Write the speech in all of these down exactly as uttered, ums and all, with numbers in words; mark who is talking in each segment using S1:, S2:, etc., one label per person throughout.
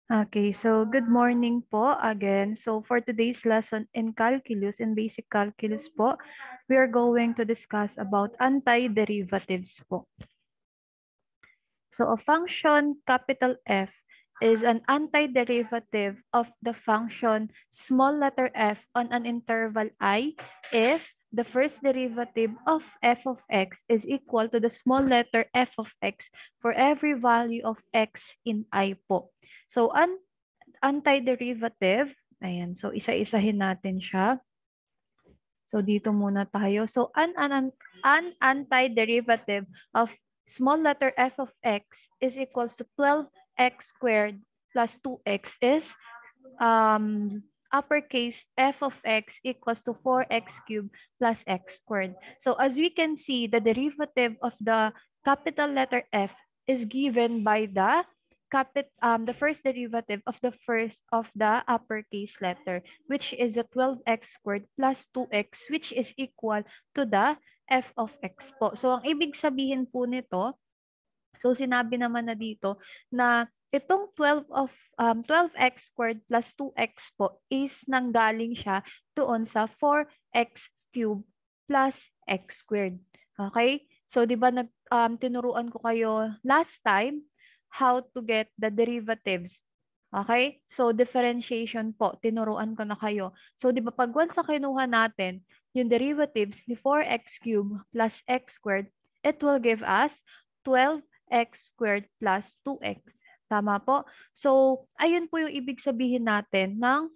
S1: Okay, so good morning po again. So for today's lesson in calculus, in basic calculus po, we are going to discuss about antiderivatives po. So a function capital F is an antiderivative of the function small letter f on an interval I if the first derivative of f of x is equal to the small letter f of x for every value of x in I po. So an antiderivative, ayan, so isa-isahin natin siya. So dito muna tayo. So an, an, an antiderivative of small letter f of x is equals to twelve x squared plus two x is um, uppercase f of x equals to four x cubed plus x squared. So as we can see, the derivative of the capital letter f is given by the capit um the first derivative of the first of the uppercase letter, which is the twelve x squared plus two x, which is equal to the f of x po. So ang ibig sabihin po nito, so sinabi naman na dito na itong twelve of um twelve x squared plus two x po is nanggaling siya doon sa four x cubed plus x squared. Okay? So 'di ba nag um, tinuruan ko kayo last time how to get the derivatives. Okay? So differentiation po, tinuruan ko na kayo. So 'di ba pag once na kinuha natin yung derivatives ni four x cubed plus x squared, it will give us twelve x squared plus two x. Tama po? So, ayun po yung ibig sabihin natin ng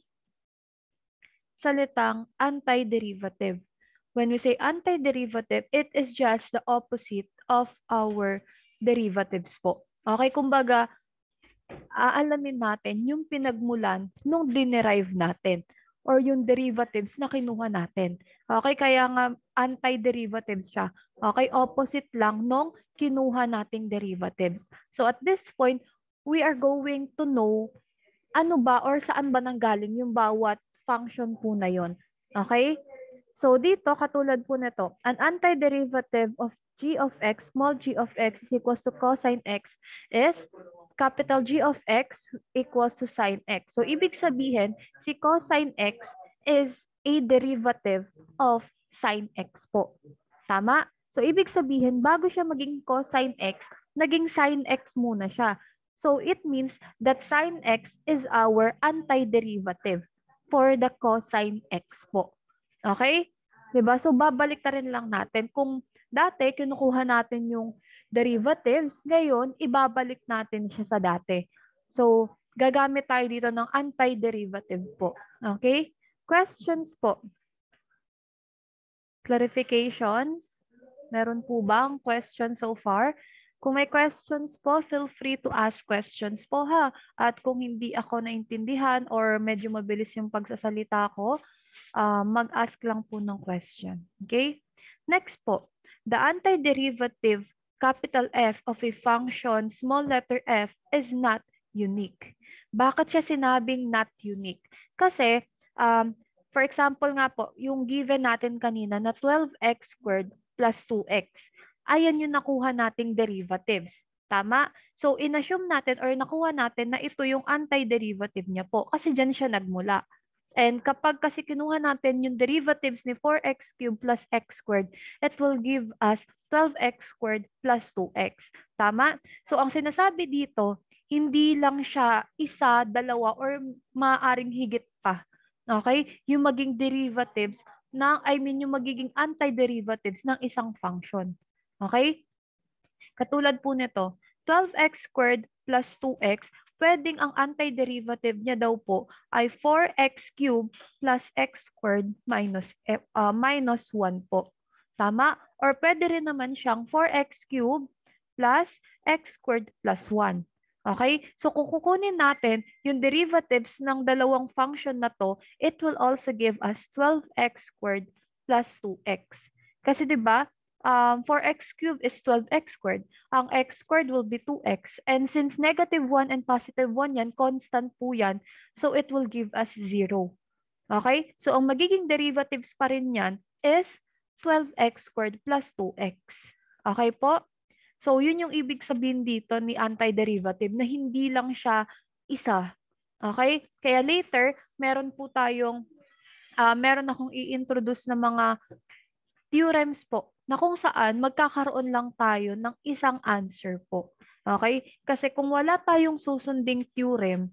S1: salitang antiderivative. When we say antiderivative, it is just the opposite of our derivatives po. Okay, kumbaga, aalamin natin yung pinagmulan nung dinerive natin or yung derivatives na kinuha natin. Okay, kaya nga antiderivative siya. Okay, opposite lang nung kinuha nating derivatives. So at this point, we are going to know ano ba or saan ba nanggaling yung bawat function po na yon. Okay? So dito, katulad po nito, an antiderivative of g of x, small g of x is equals to cosine x is capital G of x equals to sine x. So ibig sabihin, si cosine x is a derivative of sine x po. Tama? So ibig sabihin, bago siya maging cosine x, naging sine x muna siya. So it means that sine x is our antiderivative for the cosine x po. Okay? Diba? So, babalik na rin lang natin. Kung dati, kinukuha natin yung derivatives, ngayon, ibabalik natin siya sa dati. So, gagamit tayo dito ng antiderivative po. Okay? Questions po? Clarifications? Meron po bang question so far? Kung may questions po, feel free to ask questions po ha. At kung hindi ako naintindihan or medyo mabilis yung pagsasalita ko, uh, mag-ask lang po ng question. Okay? Next po, the antiderivative capital F of a function small letter f is not unique. Bakit siya sinabing not unique? Kasi, um, for example nga po, yung given natin kanina na twelve x squared plus two x, ayan yung nakuha nating derivatives. Tama? So, inassume natin or nakuha natin na ito yung antiderivative niya po kasi dyan siya nagmula. And kapag kasi kinuha natin yung derivatives ni four x cubed plus x squared, it will give us twelve x squared plus two x. Tama? So, ang sinasabi dito, hindi lang siya isa, dalawa, or maaaring higit pa. Okay? Yung maging derivatives ng, I mean, yung magiging antiderivatives ng isang function. Okay? Katulad po nito, twelve x squared plus two x, pwedeng ang antiderivative niya daw po ay four x cubed plus x squared minus, uh, minus one po. Tama? Or pwede rin naman siyang four x cubed plus x squared plus one. Okay? So kung kukunin natin yung derivatives ng dalawang function na to, it will also give us twelve x squared plus two x. Kasi 'di ba, um, four x cubed is twelve x squared. Ang x squared will be two x. And since negative one and positive one yan, constant po yan, so it will give us zero. Okay? So ang magiging derivatives pa rin yan is twelve x squared plus two x. Okay po? So yun yung ibig sabihin dito ni antiderivative na hindi lang siya isa Okay? Kaya later, meron po tayong, uh, meron akong i-introduce na mga theorems po na kung saan magkakaroon lang tayo ng isang answer po. Okay? Kasi kung wala tayong susunding theorem,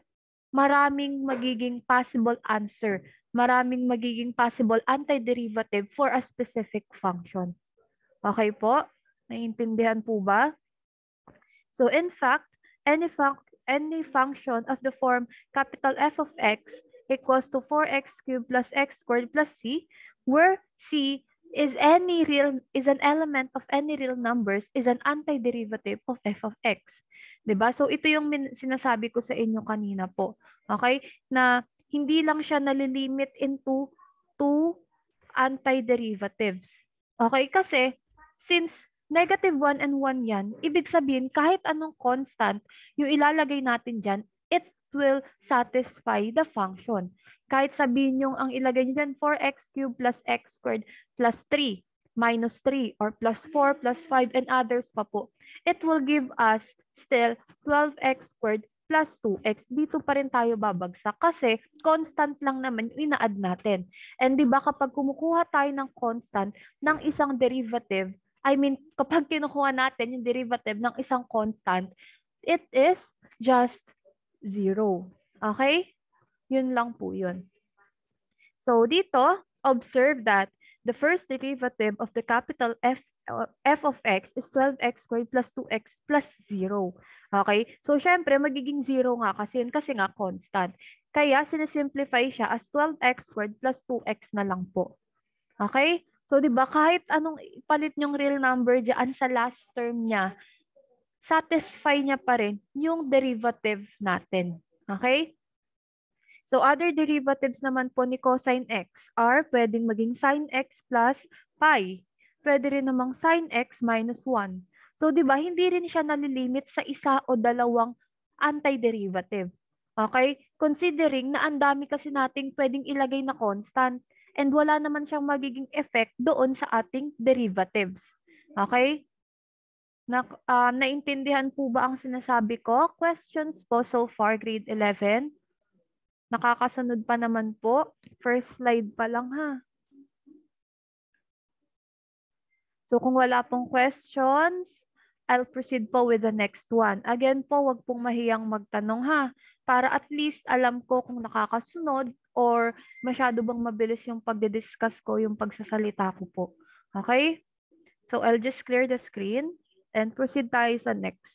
S1: maraming magiging possible answer, maraming magiging possible antiderivative for a specific function. Okay po? Naiintindihan po ba? So in fact, any, func any function of the form capital F of x equals to four x cubed plus x squared plus c, where c is any real is an element of any real numbers, is an antiderivative of f of x. 'Di ba? So ito yung sinasabi ko sa inyo kanina po. Okay? Na hindi lang siya nalilimit into two antiderivatives. Okay? Kasi since negative one and one yan, ibig sabihin kahit anong constant yung ilalagay natin dyan, it will satisfy the function. Kahit sabihin yung ang ilagay nyo dyan, four x cubed plus x squared plus three minus three or plus four plus five and others pa po. It will give us still twelve x squared plus two x. Dito pa rin tayo babagsak kasi constant lang naman yung ina-add natin. And di ba kapag kumukuha tayo ng constant ng isang derivative, I mean, kapag kinukuha natin yung derivative ng isang constant, it is just zero. Okay? Yun lang po yun. So, dito, observe that the first derivative of the capital F, uh, f of x is twelve x squared plus two x plus zero. Okay? So, syempre, magiging zero nga kasi yun kasi nga constant. Kaya, sinisimplify siya as twelve x squared plus two x na lang po. Okay? So, di ba, kahit anong palit yung real number dyan sa last term niya, satisfy niya pa rin yung derivative natin. Okay? So, other derivatives naman po ni cosine x are pwedeng maging sin x plus pi. Pwede rin namang sin x minus one. So, di ba, hindi rin siya nalilimit sa isa o dalawang antiderivative. Okay? Considering na ang dami kasi nating pwedeng ilagay na constant. And wala naman siyang magiging effect doon sa ating derivatives. Okay? Na, uh, naintindihan po ba ang sinasabi ko? Questions po so far, grade eleven? Nakakasunod pa naman po. First slide pa lang ha. So kung wala pong questions, I'll proceed po with the next one. Again po, wag pong mahiyang magtanong ha. Para at least alam ko kung nakakasunod or masyado bang mabilis yung pagdidiscuss ko, yung pagsasalita ko po. Okay? So I'll just clear the screen and proceed tayo sa next.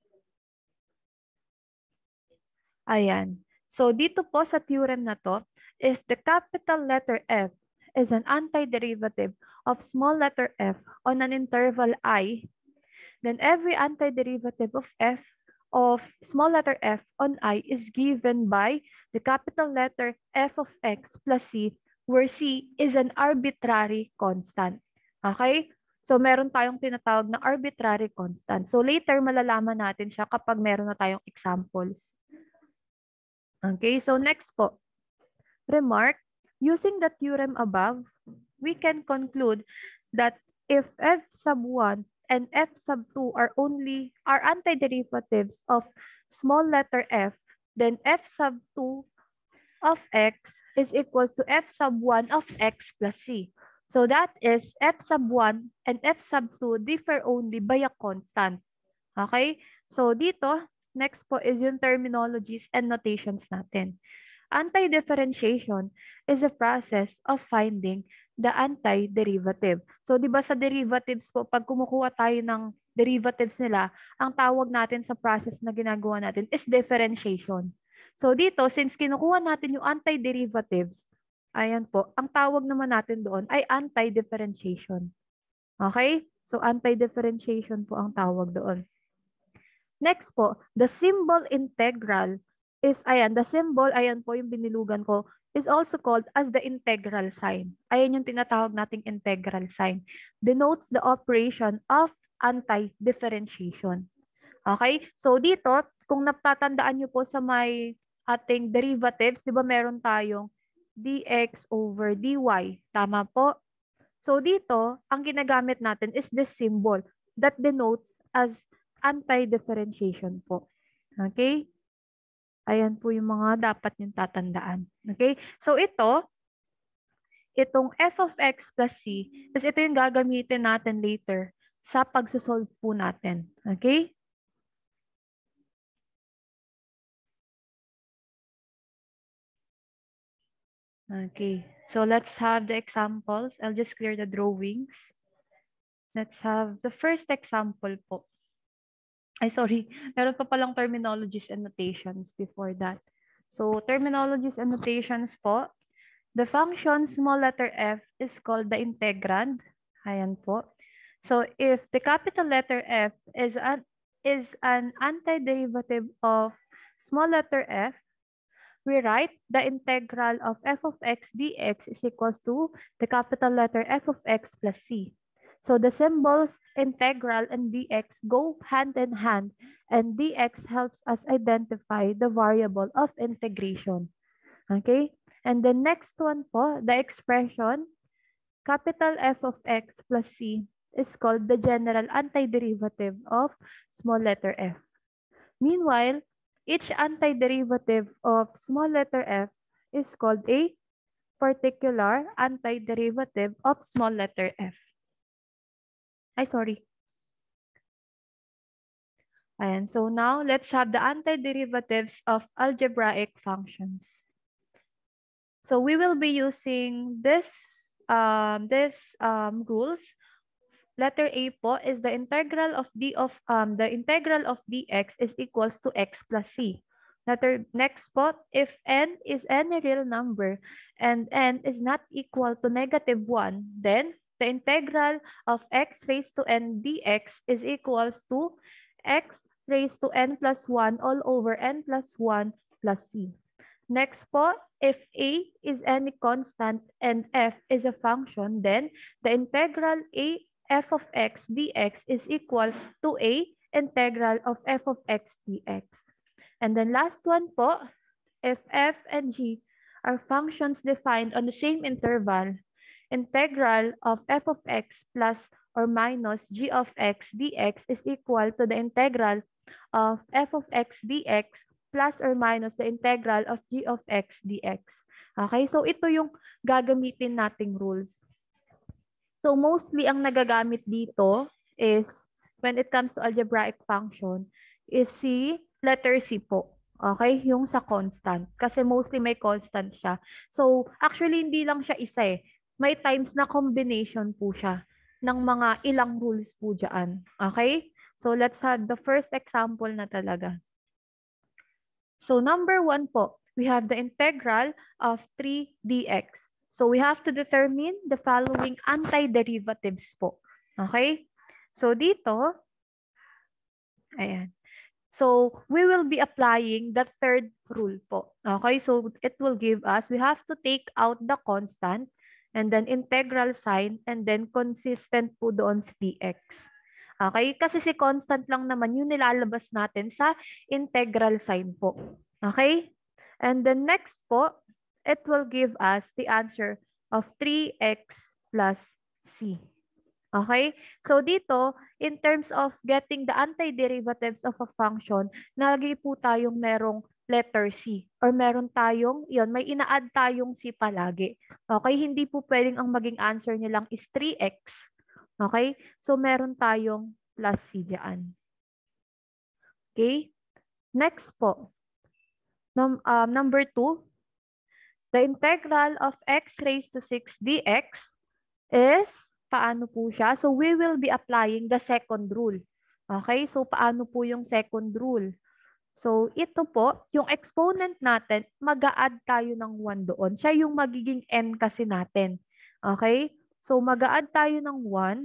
S1: Ayan. So dito po sa theorem na to, if the capital letter F is an antiderivative of small letter f on an interval I, then every antiderivative of f of small letter f on I is given by the capital letter f of x plus c, where c is an arbitrary constant. Okay? So, meron tayong tinatawag na arbitrary constant. So, later malalaman natin siya kapag meron na tayong examples. Okay? So, next po. Remark, using the theorem above, we can conclude that if f sub one and f sub two are only are antiderivatives of small letter f, then f sub two of x is equals to f sub one of x plus c. So that is f sub one and f sub two differ only by a constant. Okay? So dito, next po is yung terminologies and notations natin. Antidifferentiation is a process of finding the antiderivative. So, di ba sa derivatives po, pag kumukuha tayo ng derivatives nila, ang tawag natin sa process na ginagawa natin is differentiation. So, dito, since kinukuha natin yung antiderivatives, ayan po, ang tawag naman natin doon ay antidifferentiation. Okay? So, antidifferentiation po ang tawag doon. Next po, the symbol integral is, ayan, the symbol, ayan po yung binilugan ko, is also called as the integral sign. Ayan yung tinatawag nating integral sign. Denotes the operation of anti-differentiation. Okay? So dito, kung natatandaan nyo po sa may ating derivatives, di ba meron tayong dx over dy. Tama po? So dito, ang ginagamit natin is this symbol that denotes as anti-differentiation po. Okay? Ayan po yung mga dapat yung tatandaan. Okay? So ito, itong f of x plus c, tapos ito yung gagamitin natin later sa pagsosolve po natin. Okay? Okay. So let's have the examples. I'll just clear the drawings. Let's have the first example po. Ay, sorry. Meron pa palang terminologies and notations before that. So, terminologies and notations po. The function small letter f is called the integrand. Ayan po. So, if the capital letter f is an, is an antiderivative of small letter f, we write the integral of f of x dx is equals to the capital letter f of x plus c. So the symbols integral and dx go hand in hand, and dx helps us identify the variable of integration. Okay? And the next one po, the expression capital F of x plus c is called the general antiderivative of small letter f. Meanwhile, each antiderivative of small letter f is called a particular antiderivative of small letter f. Ay, sorry. Ayan, so now let's have the antiderivatives of algebraic functions. So we will be using this um, this um, rules. Letter A po is the integral of d of um the integral of dx is equals to x plus c. Letter next po, if n is any real number and n is not equal to negative one, then the integral of x raised to n dx is equals to x raised to n plus one all over n plus one plus c. Next po, if a is any constant and f is a function, then the integral a f of x dx is equal to a integral of f of x dx. And then last one po, if f and g are functions defined on the same interval, integral of f of x plus or minus g of x dx is equal to the integral of f of x dx plus or minus the integral of g of x dx. Okay, so ito yung gagamitin nating rules. So mostly ang nagagamit dito is when it comes to algebraic function is si letter C po. Okay, yung sa constant. Kasi mostly may constant siya. So actually hindi lang siya isa eh. May times na combination po siya ng mga ilang rules po dyan. Okay? So let's have the first example na talaga. So number one po, we have the integral of three dx. So we have to determine the following antiderivatives po. Okay? So dito, ayan. So we will be applying the third rule po. Okay? So it will give us, we have to take out the constant and then integral sign and then consistent po doon sa dx. Okay? Kasi si constant lang naman yung nilalabas natin sa integral sign po. Okay? And then next po, it will give us the answer of three x plus c. Okay? So dito, in terms of getting the antiderivatives of a function, nalagay po tayong merong letter C. Or meron tayong, yon may ina-add tayong C palagi. Okay? Hindi po pwedeng ang maging answer nilang is three x. Okay? So meron tayong plus C dyan. Okay? Next po. Num um, number two, the integral of x raised to six dx is, paano po siya? So, we will be applying the second rule. Okay? So, paano po yung second rule? So, ito po, yung exponent natin, mag-a-add tayo ng one doon. Siya yung magiging n kasi natin. Okay? So, mag-a-add tayo ng one.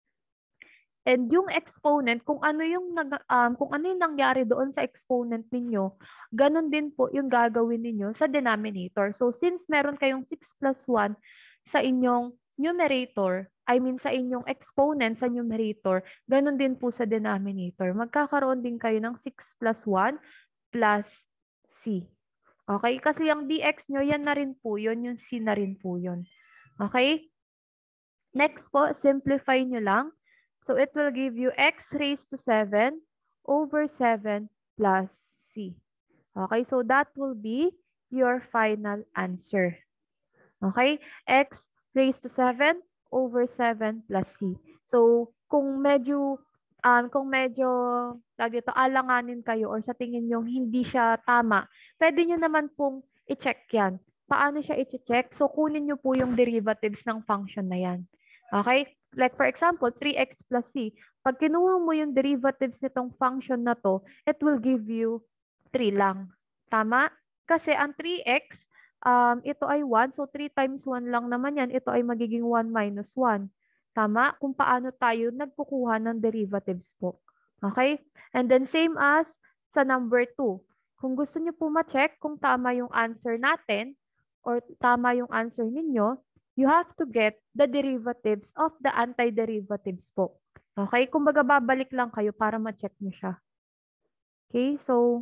S1: And yung exponent, kung ano yung nag, um, kung ano yung nangyari doon sa exponent ninyo, ganun din po yung gagawin ninyo sa denominator. So since meron kayong six plus one sa inyong numerator, I mean sa inyong exponent sa numerator, ganun din po sa denominator. Magkakaroon din kayo ng six plus one plus c. Okay? Kasi yung dx nyo, yan na rin po yun, yung c na rin po yun. Okay? Next po, simplify nyo lang. So it will give you x raised to seven over seven plus c. Okay, so that will be your final answer. Okay, x raised to seven over seven plus c. So, kung medyo, um, kung medyo, lagi ito, alanganin kayo or sa tingin nyo hindi siya tama, pwede nyo naman pong i-check yan. Paano siya i-check? So, kunin nyo po yung derivatives ng function na yan. Okay? Like for example, three x plus c. Pag kinuha mo yung derivatives nitong function na to, it will give you three lang. Tama? Kasi ang three x, um, ito ay one. So, three times one lang naman yan. Ito ay magiging one minus one. Tama? Kung paano tayo nagkukuha ng derivatives po. Okay? And then same as sa number two. Kung gusto nyo po ma-check kung tama yung answer natin or tama yung answer ninyo, you have to get the derivatives of the antiderivatives po. Okay? Kumbaga babalik lang kayo para ma-check nyo siya. Okay? So,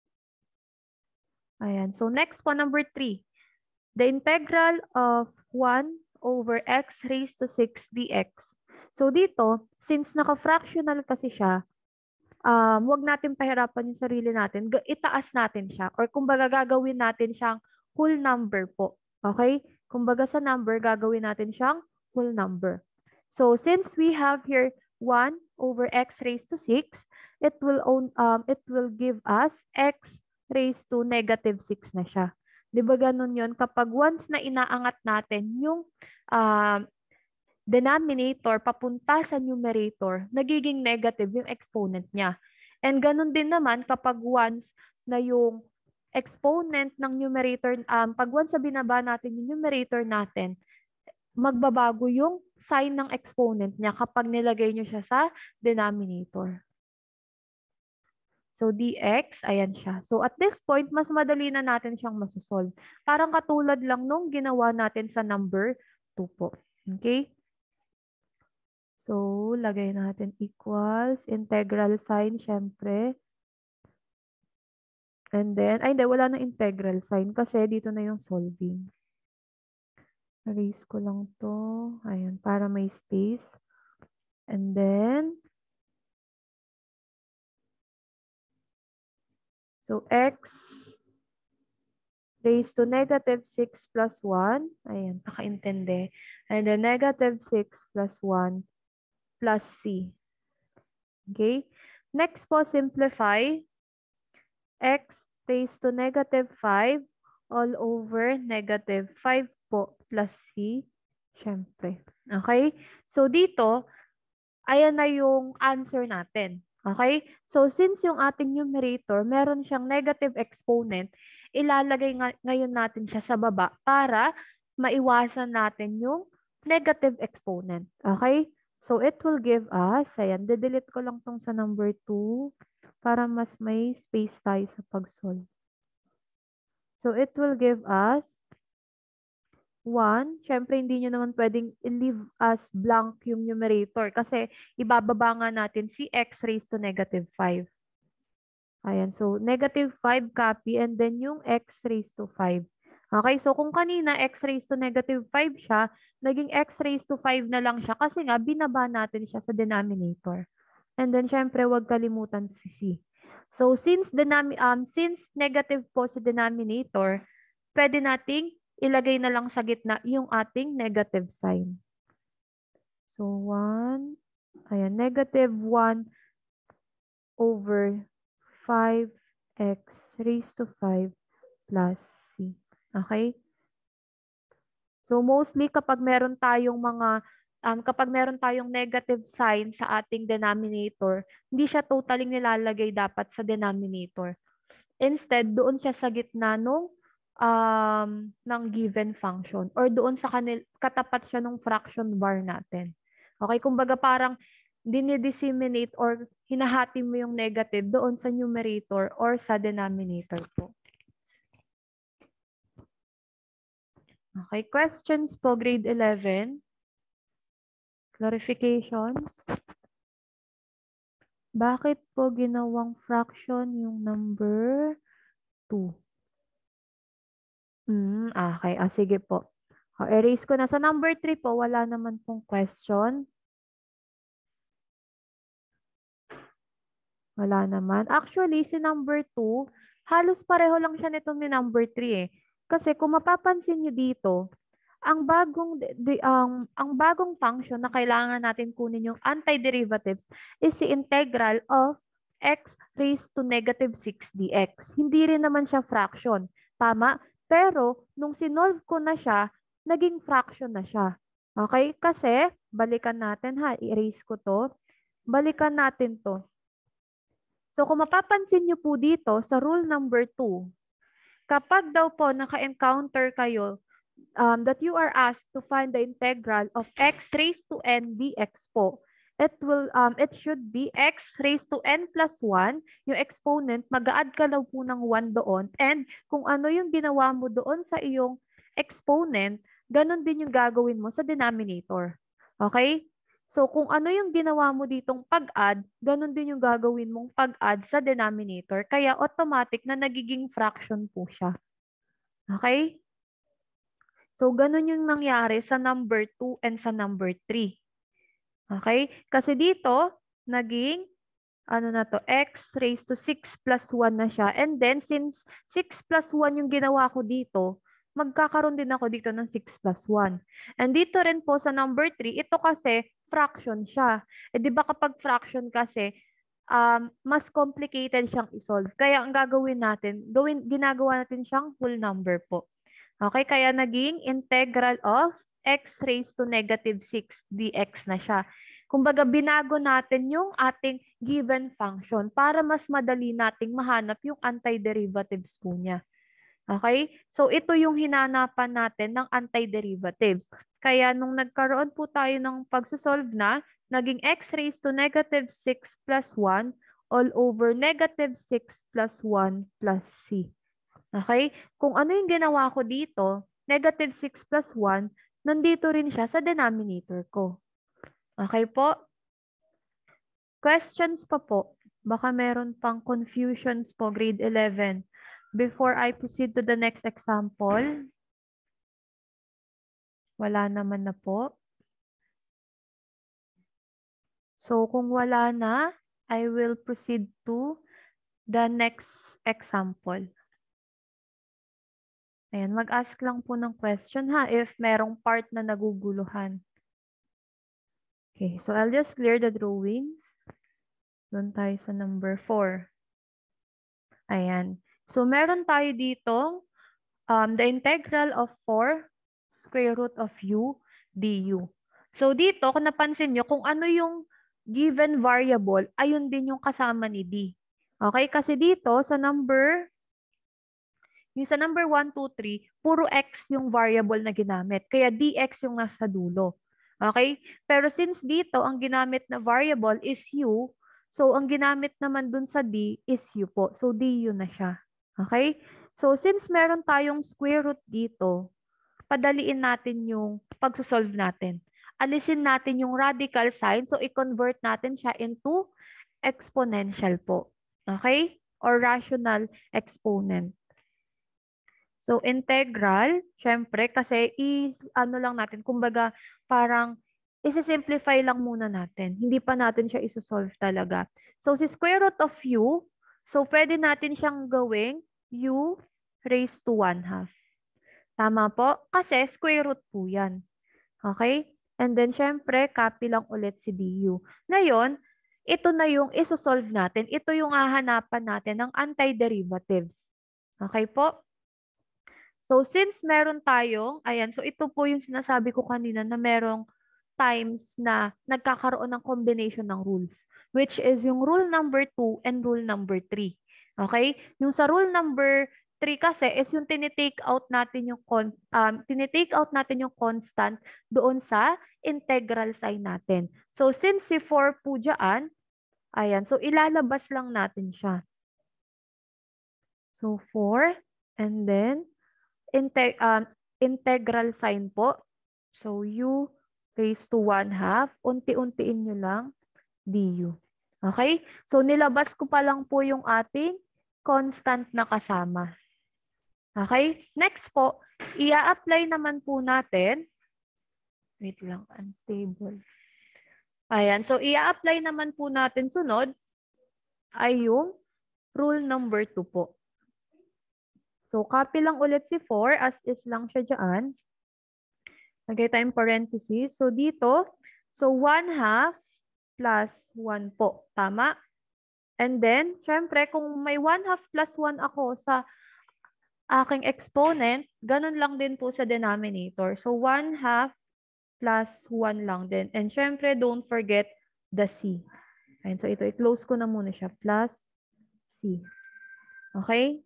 S1: ayan. So, next po, number three. The integral of one over x raised to six dx. So, dito, since naka-fractional kasi siya, um, wag natin pahirapan yung sarili natin. Itaas natin siya. Or kumbaga gagawin natin siyang whole number po. Okay? Kumbaga sa number, gagawin natin siyang whole number. So, since we have here one over x raised to six, it will, own, um, it will give us x raised to negative six na siya. Di ba ganun yun? Kapag once na inaangat natin yung um, denominator papunta sa numerator, nagiging negative yung exponent niya. And ganun din naman kapag once na yung exponent ng numerator, um, pag once na binaba natin yung numerator natin, magbabago yung sign ng exponent niya kapag nilagay nyo siya sa denominator. So, dx, ayan siya. So, at this point, mas madali na natin siyang masosolve. Parang katulad lang nung ginawa natin sa number two po. Okay? So, lagay natin equals, integral sign, syempre. And then, ay hindi, wala na integral sign kasi dito na yung solving. Erase ko lang to. Ayan, para may space. And then, so, x raised to negative six plus one. Ayan, nakaintindi. And then, negative six plus one plus c. Okay? Next po, simplify. X raised to negative five all over negative five po plus c. Siyempre. Okay? So, dito, ayan na yung answer natin. Okay? So, since yung ating numerator, meron siyang negative exponent, ilalagay nga, ngayon natin siya sa baba para maiwasan natin yung negative exponent. Okay? So, it will give us, ayan, de-delete ko lang tong sa number two para mas may space tayo sa pag-solve. So, it will give us one. Siyempre, hindi nyo naman pwedeng i-leave as blank yung numerator kasi ibababa nga natin si x raised to negative five. Ayan, so negative five copy and then yung x raised to five. Okay, so kung kanina x raised to negative five siya, naging x raised to five na lang siya kasi nga binaba natin siya sa denominator. And then, syempre, huwag kalimutan si c. So, since, denomi um, since negative po sa denominator, pwede nating ilagay na lang sa gitna yung ating negative sign. So, one, ayan, negative one over five x raised to five plus c. Okay? So, mostly kapag meron tayong mga Um, kapag meron tayong negative sign sa ating denominator, hindi siya totally nilalagay dapat sa denominator. Instead, doon siya sa gitna nung um, ng given function or doon sa kanil katapat siya nung fraction bar natin. Okay, kumbaga parang dinidisseminate or hinahati mo yung negative doon sa numerator or sa denominator po. Okay, questions po, grade eleven. Clarifications. Bakit po ginawang fraction yung number two? Hmm, okay. Ah, sige po. O, erase ko na. Sa number three po, wala naman pong question. Wala naman. Actually, si number two, halos pareho lang siya nito ni number three eh. Kasi kung mapapansin nyo dito, ang bagong di, um, ang bagong function na kailangan natin kunin yung antiderivatives is the integral of x raised to negative six dx. Hindi rin naman siya fraction. Tama? Pero, nung sinolve ko na siya, naging fraction na siya. Okay? Kasi, balikan natin ha. I-erase ko to. Balikan natin to. So, kung mapapansin nyo po dito sa rule number two, kapag daw po naka-encounter kayo um, that you are asked to find the integral of x raised to n dx po, it will um it should be x raised to n plus one, yung exponent, mag-a-add ka daw po ng one doon, and kung ano yung ginawa mo doon sa iyong exponent, ganun din yung gagawin mo sa denominator. Okay? So, kung ano yung ginawa mo ditong pag-add, ganun din yung gagawin mong pag-add sa denominator. Kaya automatic na nagiging fraction po siya. Okay? So, ganun yung nangyari sa number two and sa number three. Okay? Kasi dito, naging, ano na to, x raised to six plus one na siya. And then, since six plus one yung ginawa ko dito, magkakaroon din ako dito ng six plus one. And dito rin po sa number three, ito kasi fraction siya. Eh di ba kapag fraction kasi, um, mas complicated siyang isolve. Kaya ang gagawin natin, gawin, ginagawa natin siyang whole number po. Okay, kaya naging integral of x raised to negative six dx na siya. Kumbaga, binago natin yung ating given function para mas madali nating mahanap yung antiderivatives po niya. Okay? So, ito yung hinanapan natin ng antiderivatives. Kaya, nung nagkaroon po tayo ng pagsosolve na, naging x raised to negative six plus one all over negative six plus one plus c. Okay? Kung ano yung ginawa ko dito, negative six plus one, nandito rin siya sa denominator ko. Okay po? Questions pa po? Baka meron pang confusions po, grade eleven. Before I proceed to the next example, wala naman na po. So, kung wala na, I will proceed to the next example. Ayan, mag-ask lang po ng question ha if merong part na naguguluhan. Okay, so I'll just clear the drawings. Doon tayo sa number four. Ayan. So, meron tayo dito um, the integral of four square root of u du. So, dito, kung napansin nyo, kung ano yung given variable, ayun din yung kasama ni d. Okay? Kasi dito, sa number, yung sa number one, two, three, puro x yung variable na ginamit. Kaya dx yung nasa dulo. Okay? Pero since dito, ang ginamit na variable is u, so ang ginamit naman dun sa d is u po. So, du na siya. Okay? So, since meron tayong square root dito, padaliin natin yung pagsosolve natin. Alisin natin yung radical sign. So, i-convert natin siya into exponential po. Okay? Or rational exponent. So, integral, syempre, kasi i-ano lang natin, kumbaga, parang isi-simplify lang muna natin. Hindi pa natin siya isosolve talaga. So, si square root of u, so pwede natin siyang gawing u raised to one half. Tama po? Kasi square root po yan. Okay? And then, syempre, copy lang ulit si du. Ngayon, ito na yung isosolve natin. Ito yung hahanapan natin ng antiderivatives. Okay po? So, since meron tayong, ayan, so ito po yung sinasabi ko kanina na merong times na nagkakaroon ng combination ng rules, which is yung rule number two and rule number three. Okay? Yung sa rule number three kasi is yung tinitake out natin yung, con um, tinitake out natin yung constant doon sa integral sign natin. So, since si four po dyan, ayan, so ilalabas lang natin siya. So, four, and then, Integ um, integral sign po. So, u raised to one half. Unti-untiin nyo lang du. Okay? So, nilabas ko pa lang po yung ating constant na kasama. Okay? Next po, i-apply naman po natin. Wait lang, unstable. Ayan. So, i-apply naman po natin sunod ay yung rule number two po. So, copy lang ulit si four as is lang siya dyan. Lagay tayong parenthesis. So, dito, so one half plus one po. Tama? And then, syempre, kung may one half plus one ako sa aking exponent, ganun lang din po sa denominator. So, one half plus one lang din. And syempre, don't forget the C. And so, ito, i-close ko na muna siya. Plus C. Okay?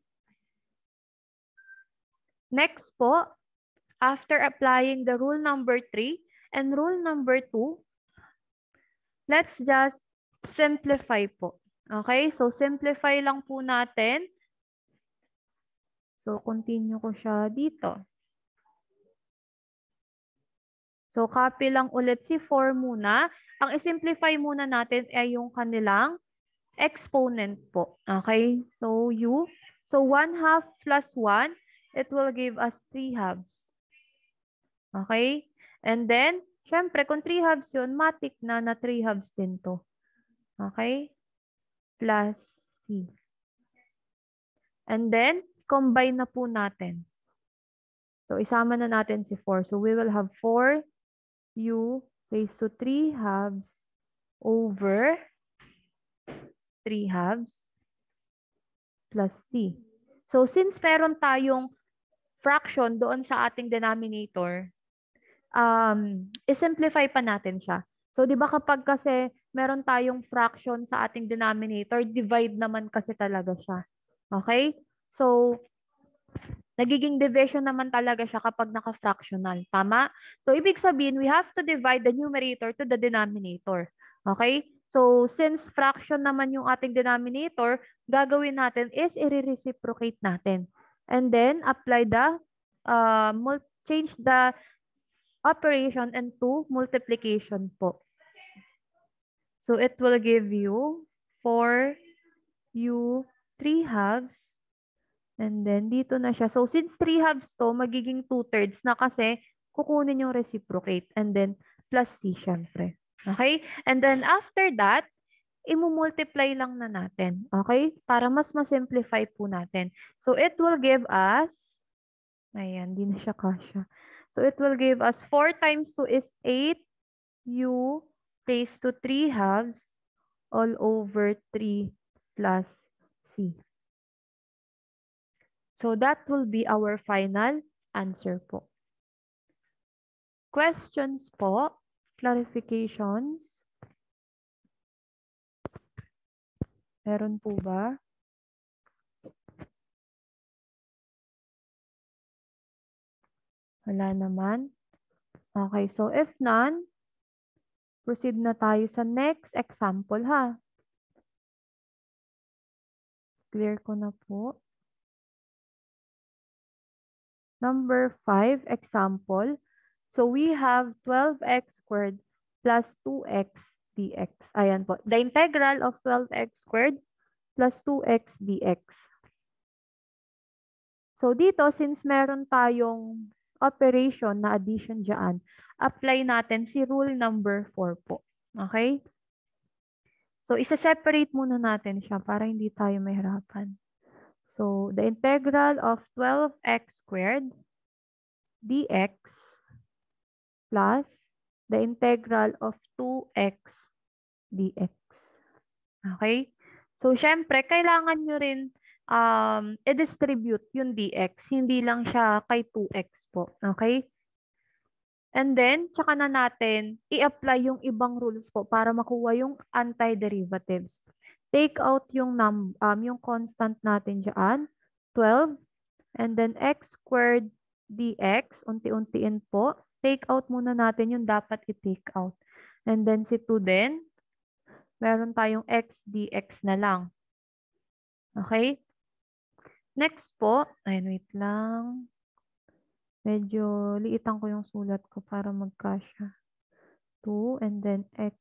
S1: Next po, after applying the rule number three and rule number two, let's just simplify po. Okay? So, simplify lang po natin. So, continue ko siya dito. So, copy lang ulit si four muna. Ang isimplify muna natin ay yung kanilang exponent po. Okay? So, u. So, one half plus one, it will give us three halves. Okay? And then, syempre, kung three halves yun, matik na na three halves din to. Okay? Plus C. And then, combine na po natin. So, isama na natin si four. So, we will have four u raised to three halves over three halves plus C. So, since meron tayong fraction doon sa ating denominator, um, i-simplify pa natin siya. So, di ba kapag kasi meron tayong fraction sa ating denominator, divide naman kasi talaga siya. Okay? So, nagiging division naman talaga siya kapag naka-fractional. Tama? So, ibig sabihin, we have to divide the numerator to the denominator. Okay? So, since fraction naman yung ating denominator, gagawin natin is i-reciprocate natin. And then, apply the, uh, change the operation and to multiplication po. So, it will give you four u three halves. And then, dito na siya. So, since three halves to, magiging two thirds na kasi kukunin yung reciprocate. And then, plus C, syempre. Okay? And then, after that, imu-multiply lang na natin. Okay? Para mas ma-simplify po natin. So, it will give us, ayan, di na siya kasya. So, it will give us four times two is eight u raised to three halves all over three plus C. So, that will be our final answer po. Questions po? Clarifications? Meron po ba? Wala naman. Okay, so if none, proceed na tayo sa next example ha. Clear ko na po. Number five, example. So we have twelve x squared plus two x dx. Ayan po. The integral of twelve x squared plus two x dx. So dito, since meron tayong operation na addition dyan, apply natin si rule number four po. Okay? So, isa-separate muna natin siya para hindi tayo mahirapan. So, the integral of twelve x squared dx plus the integral of two x dx. Okay? So, syempre, kailangan nyo rin um, i-distribute yung dx. Hindi lang siya kay two x po. Okay? And then, tsaka na natin i-apply yung ibang rules po para makuha yung antiderivatives. Take out yung, num um, yung constant natin dyan, twelve. And then, x squared dx, unti-untiin po. Take out muna natin yung dapat i-take out. And then, si two din. Meron tayong x dx na lang. Okay? Next po, ayun, wait lang. Medyo liitan ko yung sulat ko para magkasya. two and then x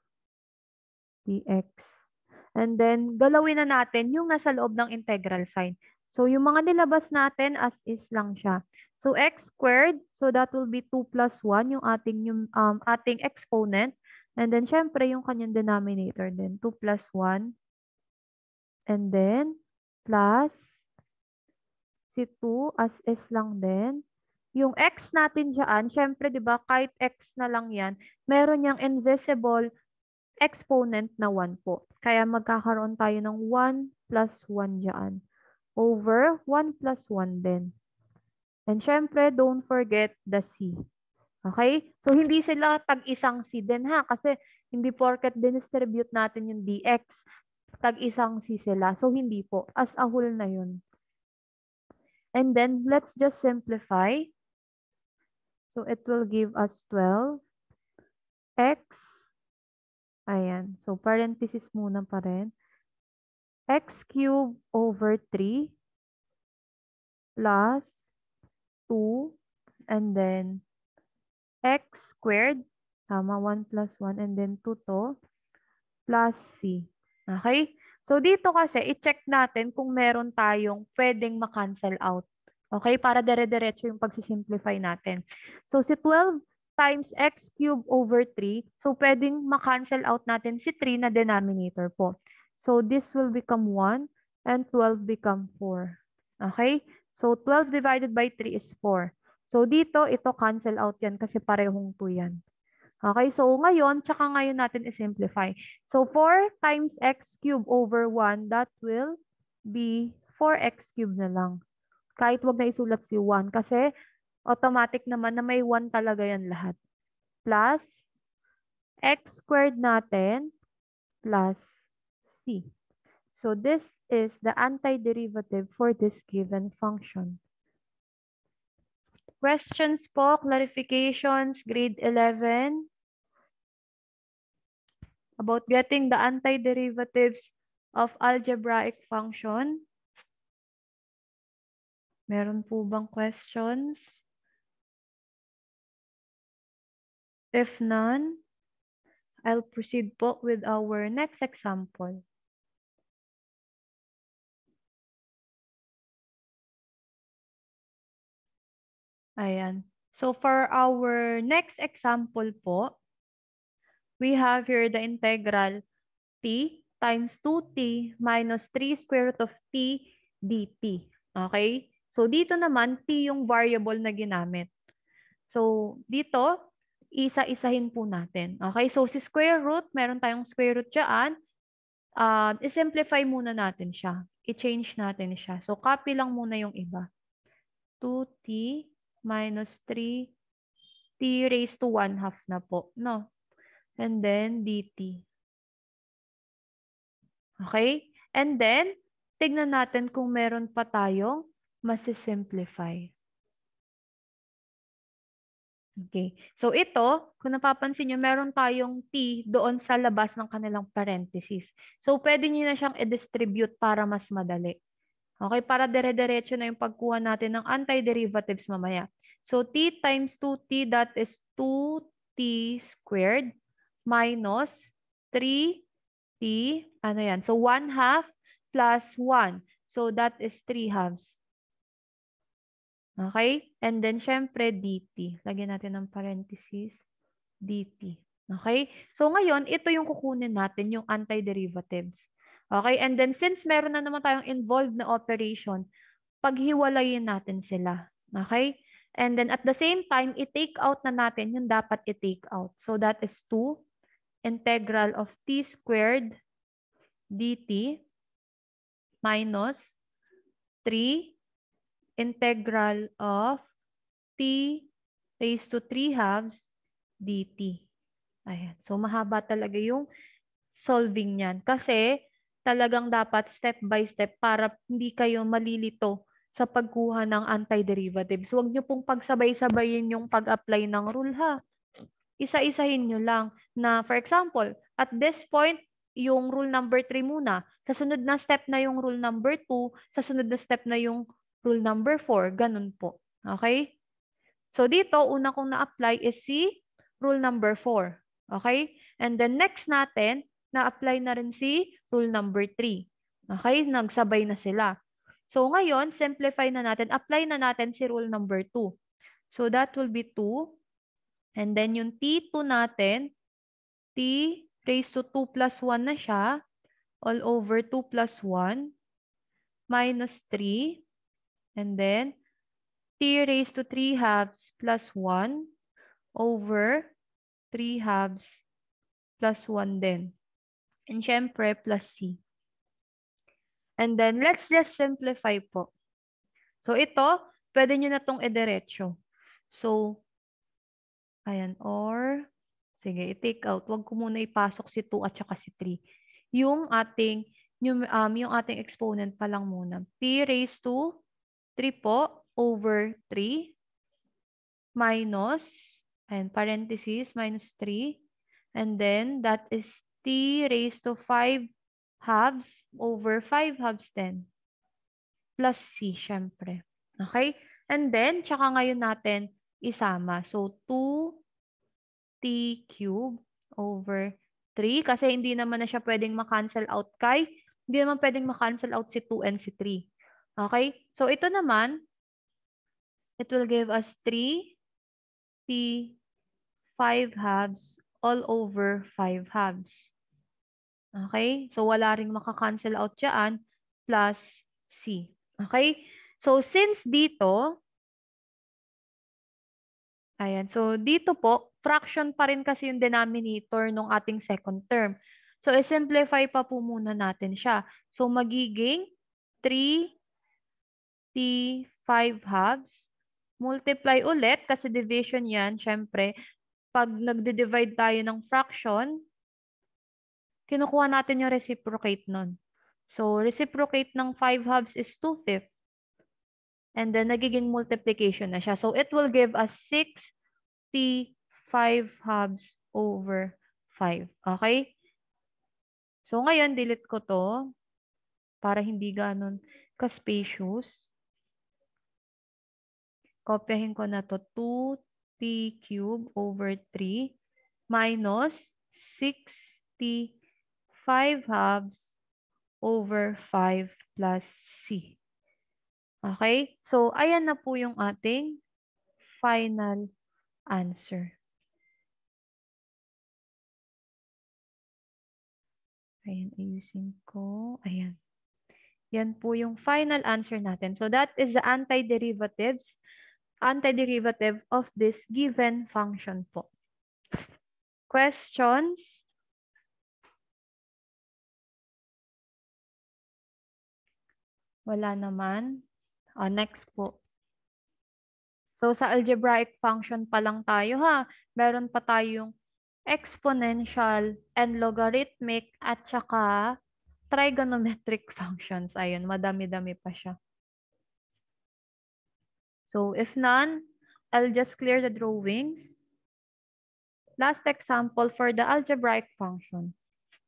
S1: dx. And then, galawin na natin yung nasa loob ng integral sign. So, yung mga nilabas natin as is lang siya. So, x squared, so that will be two plus one, yung ating, yung, um, ating exponent. And then, syempre, yung kanyang denominator din. two plus one. And then, plus si two as is lang din. Yung x natin dyan, syempre, di ba, kahit x na lang yan, meron niyang invisible exponent na one po. Kaya magkakaroon tayo ng one plus one dyan. Over one plus one din. And syempre, don't forget the c. Okay? So, hindi sila tag-isang c din ha. Kasi hindi porket dinistribute natin yung dx, tag-isang c sila. So, hindi po. As a whole na yun. And then, let's just simplify. So, it will give us twelve. X. Ayan. So, parenthesis muna pa rin. X cubed over three plus two. And then, x squared. Tama, one plus one. And then, two to. Plus c. Okay? So, dito kasi, i-check natin kung meron tayong pwedeng ma-cancel out. Okay? Para dire-diretso yung pagsisimplify natin. So, si twelve times x cubed over three. So, pwedeng ma-cancel out natin si three na denominator po. So, this will become one and twelve become four. Okay? So, twelve divided by three is four. So, dito, ito cancel out yan kasi parehong two yan. Okay? So, ngayon, tsaka ngayon natin i-simplify. So, four times x cubed over one, that will be four x cubed na lang. Kahit wag na isulat si one kasi automatic naman na may one talaga yan lahat. Plus, x squared natin plus c. So, this is the antiderivative for this given function. Questions po, clarifications, grade eleven. About getting the antiderivatives of algebraic function. Meron po bang questions? If none, I'll proceed po with our next example. Ayan. So for our next example po, we have here the integral t times two t minus three square root of t dt. Okay? So dito naman, t yung variable na ginamit. So dito, isa-isahin po natin. Okay? So si square root, meron tayong square root dyan. Uh, i-simplify muna natin siya. I-change natin siya. So copy lang muna yung iba. two t minus three t raised to one half na po. No? And then dt. Okay? And then, tignan natin kung meron pa tayong masisimplify. Okay. So ito, kung napapansin nyo, meron tayong t doon sa labas ng kanilang parenthesis. So pwede nyo na siyang i-distribute para mas madali. Okay? Para dire-diretso na yung pagkuha natin ng antiderivatives mamaya. So t times two t, that is two t squared minus three t, ano yan? So one half plus one. So that is three halves. Okay? And then, syempre, dt. Lagyan natin ng parenthesis, dt. Okay? So, ngayon, ito yung kukunin natin, yung antiderivatives. Okay? And then, since meron na naman tayong involved na operation, paghiwalayin natin sila. Okay? And then, at the same time, i-take out na natin yung dapat i-take out. So, that is two integral of t squared dt minus three integral of t raised to three halves dt. Ayan. So, mahaba talaga yung solving niyan. Kasi, talagang dapat step by step para hindi kayo malilito sa pagkuha ng antiderivatives. Huwag nyo pong pagsabay-sabayin yung pag-apply ng rule, ha? Isa-isahin nyo lang na, for example, at this point, yung rule number three muna. Sa sunod na step na yung rule number two. Sa sunod na step na yung rule number four, ganun po. Okay? So, dito, una kong na-apply is si rule number four. Okay? And then, next natin, na-apply na rin si rule number three. Okay? Nagsabay na sila. So, ngayon, simplify na natin. Apply na natin si rule number two. So, that will be two. And then, yung t two natin, t raised to two plus one na siya, all over two plus one, minus three. And then, t raised to three halves plus one over three halves plus one din. And syempre, plus c. And then, let's just simplify po. So, ito, pwede nyo na itong idiretso. So, ayan, or, sige, i-take out. Huwag ko muna ipasok si two at saka si three. Yung ating, yung, um, yung ating exponent pa lang muna. T raised to three po over three minus, and parentheses, minus three. And then, that is t raised to five halves over five halves then. Plus c, syempre. Okay? And then, tsaka ngayon natin isama. So, two t cubed over three. Kasi hindi naman na siya pwedeng ma-cancel out kay. Hindi naman pwedeng ma-cancel out si two and si three. Okay? So, ito naman, it will give us three t five halves all over five halves. Okay? So, wala ring maka-cancel out dyan plus c. Okay? So, since dito, ayan, so dito po, fraction pa rin kasi yung denominator ng ating second term. So, i-simplify pa po muna natin siya. So, magiging three t five halves. Multiply ulit kasi division yan. Syempre, pag nagde-divide tayo ng fraction, kinukuha natin yung reciprocate nun. So, reciprocate ng five halves is two fifths. And then, nagiging multiplication na siya. So, it will give us six t five halves over five. Okay? So, ngayon, delete ko to para hindi ganon ka-spacious. Kopyahin ko na to two t cubed over three minus six t five halves over five plus c. Okay? So, ayan na po yung ating final answer. Ayan, ayusin ko. Ayan. Yan po yung final answer natin. So, that is the antiderivatives, antiderivative of this given function po. Questions? Wala naman. Oh, next po. So, sa algebraic function pa lang tayo ha. Meron pa tayong exponential and logarithmic at saka trigonometric functions. Ayun, madami-dami pa siya. So, if none, I'll just clear the drawings. Last example for the algebraic function.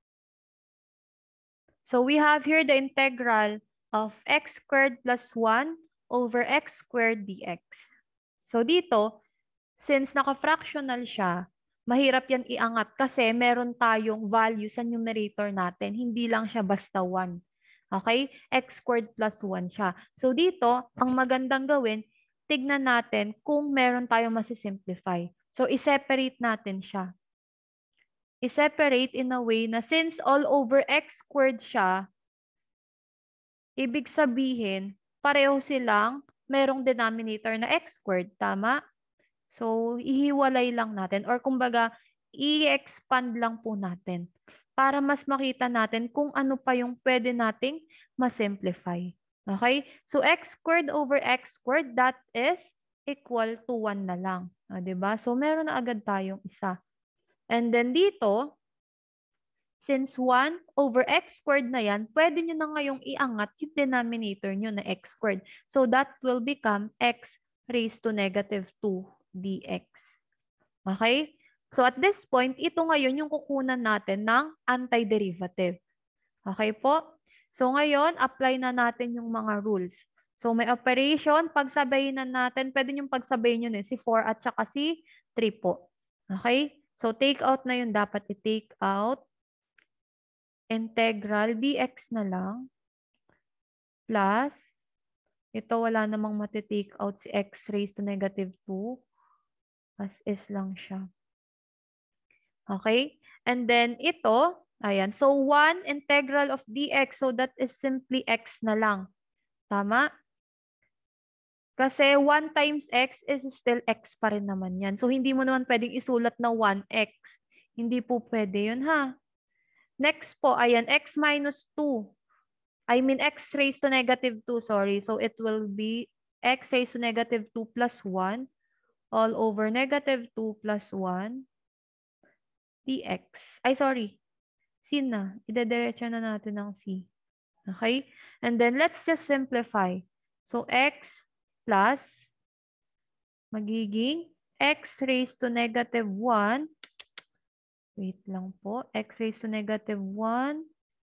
S1: So, we have here the integral of x squared plus one over x squared dx. So, dito, since naka-fractional siya, mahirap yan iangat kasi meron tayong value sa numerator natin. Hindi lang siya basta one. Okay? X squared plus one siya. So, dito, ang magandang gawin, tignan natin kung meron tayong masisimplify. So, i-separate natin siya. I-separate in a way na since all over x squared siya, ibig sabihin, pareho silang merong denominator na x squared. Tama? So, ihiwalay lang natin or kumbaga, i-expand lang po natin para mas makita natin kung ano pa yung pwede nating ma-simplify. Okay? So, x squared over x squared, that is equal to one na lang. O, diba? So, meron na agad tayong isa. And then dito, since one over x squared na yan, pwede nyo na ngayong iangat yung denominator nyo na x squared. So, that will become x raised to negative two dx. Okay? So, at this point, ito ngayon yung kukunan natin ng antiderivative. Okay po? So, ngayon, apply na natin yung mga rules. So, may operation, pagsabayin na natin, pwede yung pagsabayin yun eh, si four at saka si three po. Okay? So, take out na yun, dapat i-take out. Integral dx na lang. Plus, ito wala namang matitake out si x raised to negative two. As is lang siya. Okay? And then ito, ayan. So, one integral of dx. So, that is simply x na lang. Tama? Kasi one times x is still x pa rin naman yan. So, hindi mo naman pwedeng isulat na one x. Hindi po pwede yun, ha? Next po, ayan, x minus two. I mean, x raised to negative two, sorry. So, it will be x raised to negative two plus one all over negative two plus one dx. Ay, sorry. C na. Idediretso na natin ng C. Okay? And then, let's just simplify. So, x plus magiging x raised to negative one. Wait lang po. X raised to negative one.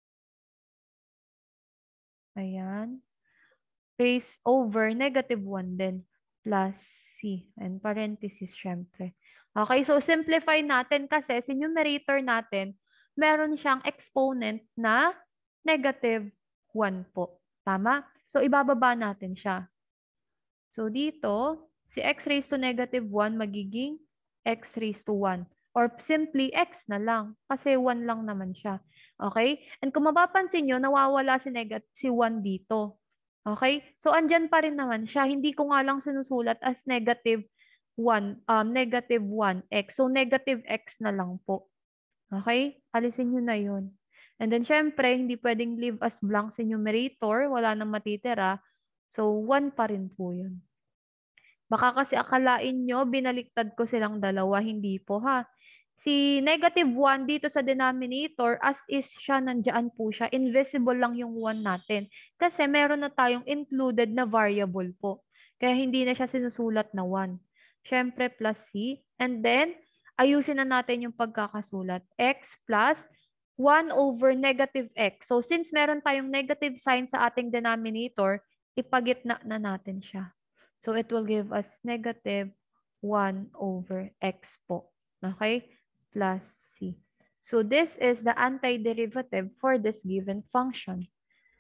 S1: Ayan. Raised over negative one din. Plus C. And parenthesis, syempre. Okay, so simplify natin kasi sa numerator natin, meron siyang exponent na negative one po. Tama? So, ibababa natin siya. So, dito, si x raised to negative one magiging x raised to one. Or simply x na lang. Kasi one lang naman siya. Okay? And kung mapapansin nyo, nawawala si, si one dito. Okay? So, andyan pa rin naman siya. Hindi ko nga lang sinusulat as negative one, um, negative one x. So, negative x na lang po. Okay? Alisin nyo na yun. And then, syempre, hindi pwedeng leave as blank sa numerator. Wala nang matitira. So, one pa rin po yun. Baka kasi akalain nyo, binaliktad ko silang dalawa. Hindi po, ha? Si negative one dito sa denominator, as is siya, nandiyan po siya. Invisible lang yung one natin. Kasi meron na tayong included na variable po. Kaya hindi na siya sinusulat na one. Siyempre, plus C. And then, ayusin na natin yung pagkakasulat. X plus one over negative x. So, since meron tayong negative sign sa ating denominator, ipagitna na natin siya. So, it will give us negative one over x po. Okay? Plus C. So, this is the antiderivative for this given function.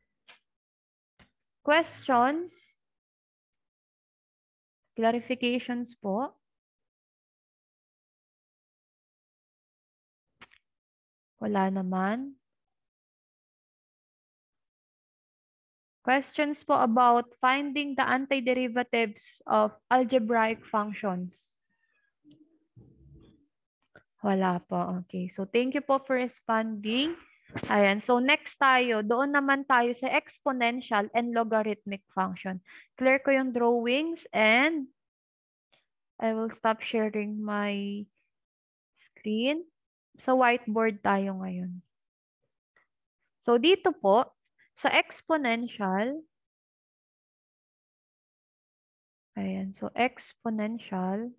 S1: Questions? Clarifications po? Wala naman. Questions po about finding the antiderivatives of algebraic functions? Wala po. Okay. So, thank you po for responding. Ayan. So, next tayo. Doon naman tayo sa exponential and logarithmic function. Clear ko yung drawings and I will stop sharing my screen. Sa whiteboard tayo ngayon. So, dito po, sa exponential, ayan. So, exponential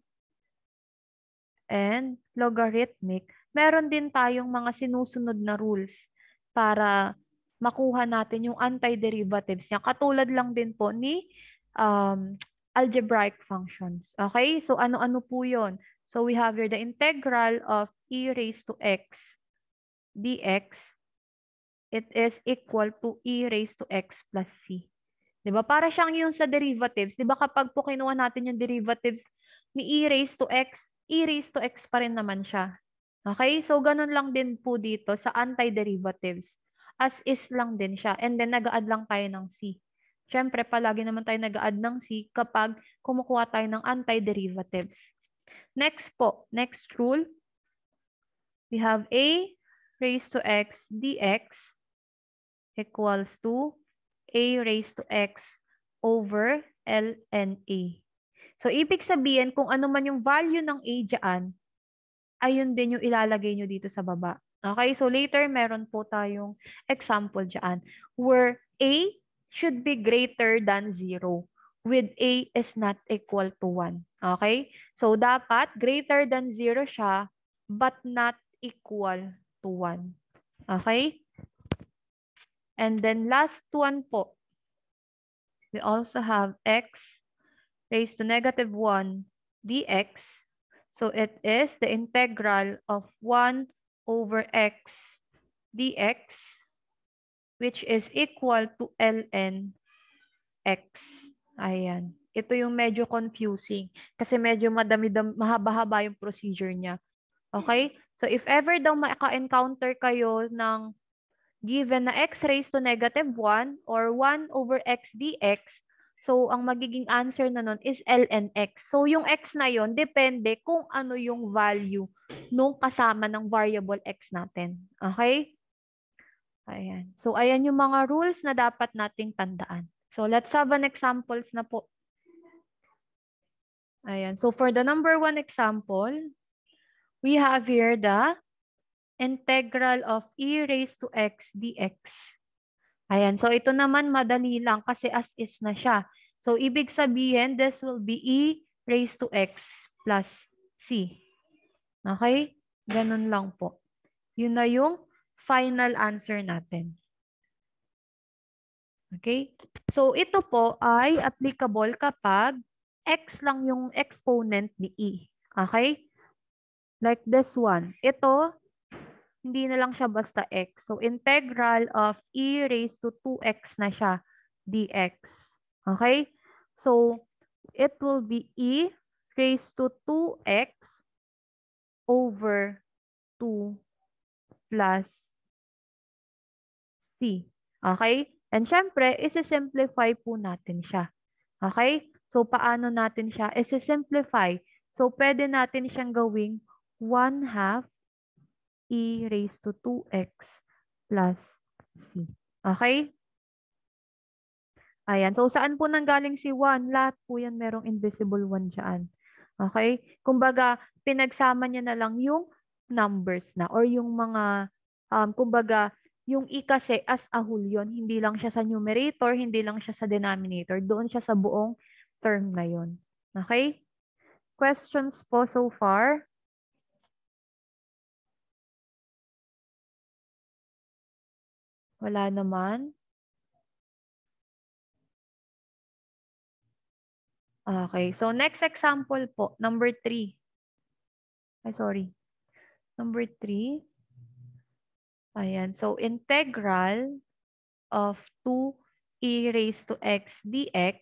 S1: and logarithmic, meron din tayong mga sinusunod na rules para makuha natin yung antiderivatives niya. Katulad lang din po ni um, algebraic functions. Okay? So, ano-ano po yun? So, we have here the integral of e raised to x dx. It is equal to e raised to x plus c. Diba? Para siyang yung sa derivatives. Diba kapag po kinuha natin yung derivatives ni e raised to x, e raised to x pa rin naman siya. Okay? So, ganun lang din po dito sa antiderivatives. As is lang din siya. And then, nag-add lang tayo ng c. Siyempre, palagi naman tayo nag-add ng c kapag kumukuha tayo ng antiderivatives. Next po, next rule. We have a raised to x dx equals to a raised to x over ln a. So, ibig sabihin, kung ano man yung value ng a dyan, ayun din yung ilalagay nyo dito sa baba. Okay? So, later, meron po tayong example dyan where a should be greater than zero with a is not equal to one. Okay? So, dapat greater than zero siya but not equal to one. Okay? And then last one po, we also have x raised to negative one dx. So it is the integral of one over x dx, which is equal to ln x. Ayan. Ito yung medyo confusing kasi medyo madami, mahaba-haba yung procedure niya. Okay? So if ever daw maka-encounter kayo ng given na x raised to negative one or one over x dx, So, ang magiging answer na nun is ln x. So, yung x na yon depende kung ano yung value nung kasama ng variable x natin. Okay? Ayan. So, ayan yung mga rules na dapat nating tandaan. So, let's have an examples na po. Ayan. So, for the number one example, we have here the integral of e raised to x dx. Ayan. So, ito naman madali lang kasi as is na siya. So, ibig sabihin, this will be e raised to x plus c. Okay? Ganun lang po. Yun na yung final answer natin. Okay? So, ito po ay applicable kapag x lang yung exponent ni e. Okay? Like this one. Ito, hindi na lang siya basta x. So, integral of e raised to two x na siya, dx. Okay? So, it will be e raised to two x over two plus c. Okay? And syempre, isi-simplify po natin siya. Okay? So, paano natin siya isi-simplify? So, pwede natin siyang gawing one half e raised to two x plus c. Okay? Ayan. So, saan po nanggaling si one? Lahat po yan merong invisible one dyan. Okay? Kumbaga, pinagsama niya na lang yung numbers na or yung mga, um, kumbaga, yung e kasi as a whole yun. Hindi lang siya sa numerator, hindi lang siya sa denominator. Doon siya sa buong term na yun. Okay? Questions po so far? Wala naman. Okay. So, next example po, number three. Ay, sorry. Number three. Ayan. So, integral of two e raised to x dx.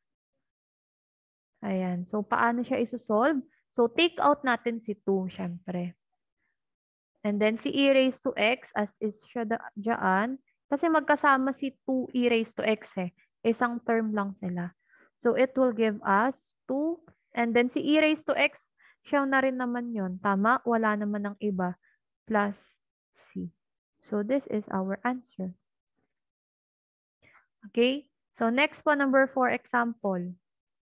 S1: Ayan. So, paano siya isosolve? So, take out natin si two, syempre. And then, si e raised to x, as is siya dyan. Kasi magkasama si two e raised to x eh. Isang term lang sila. So, it will give us two. And then, si e raised to x, siya na rin naman yun. Tama? Wala naman ng iba. Plus c. So, this is our answer. Okay? So, next po, number four example.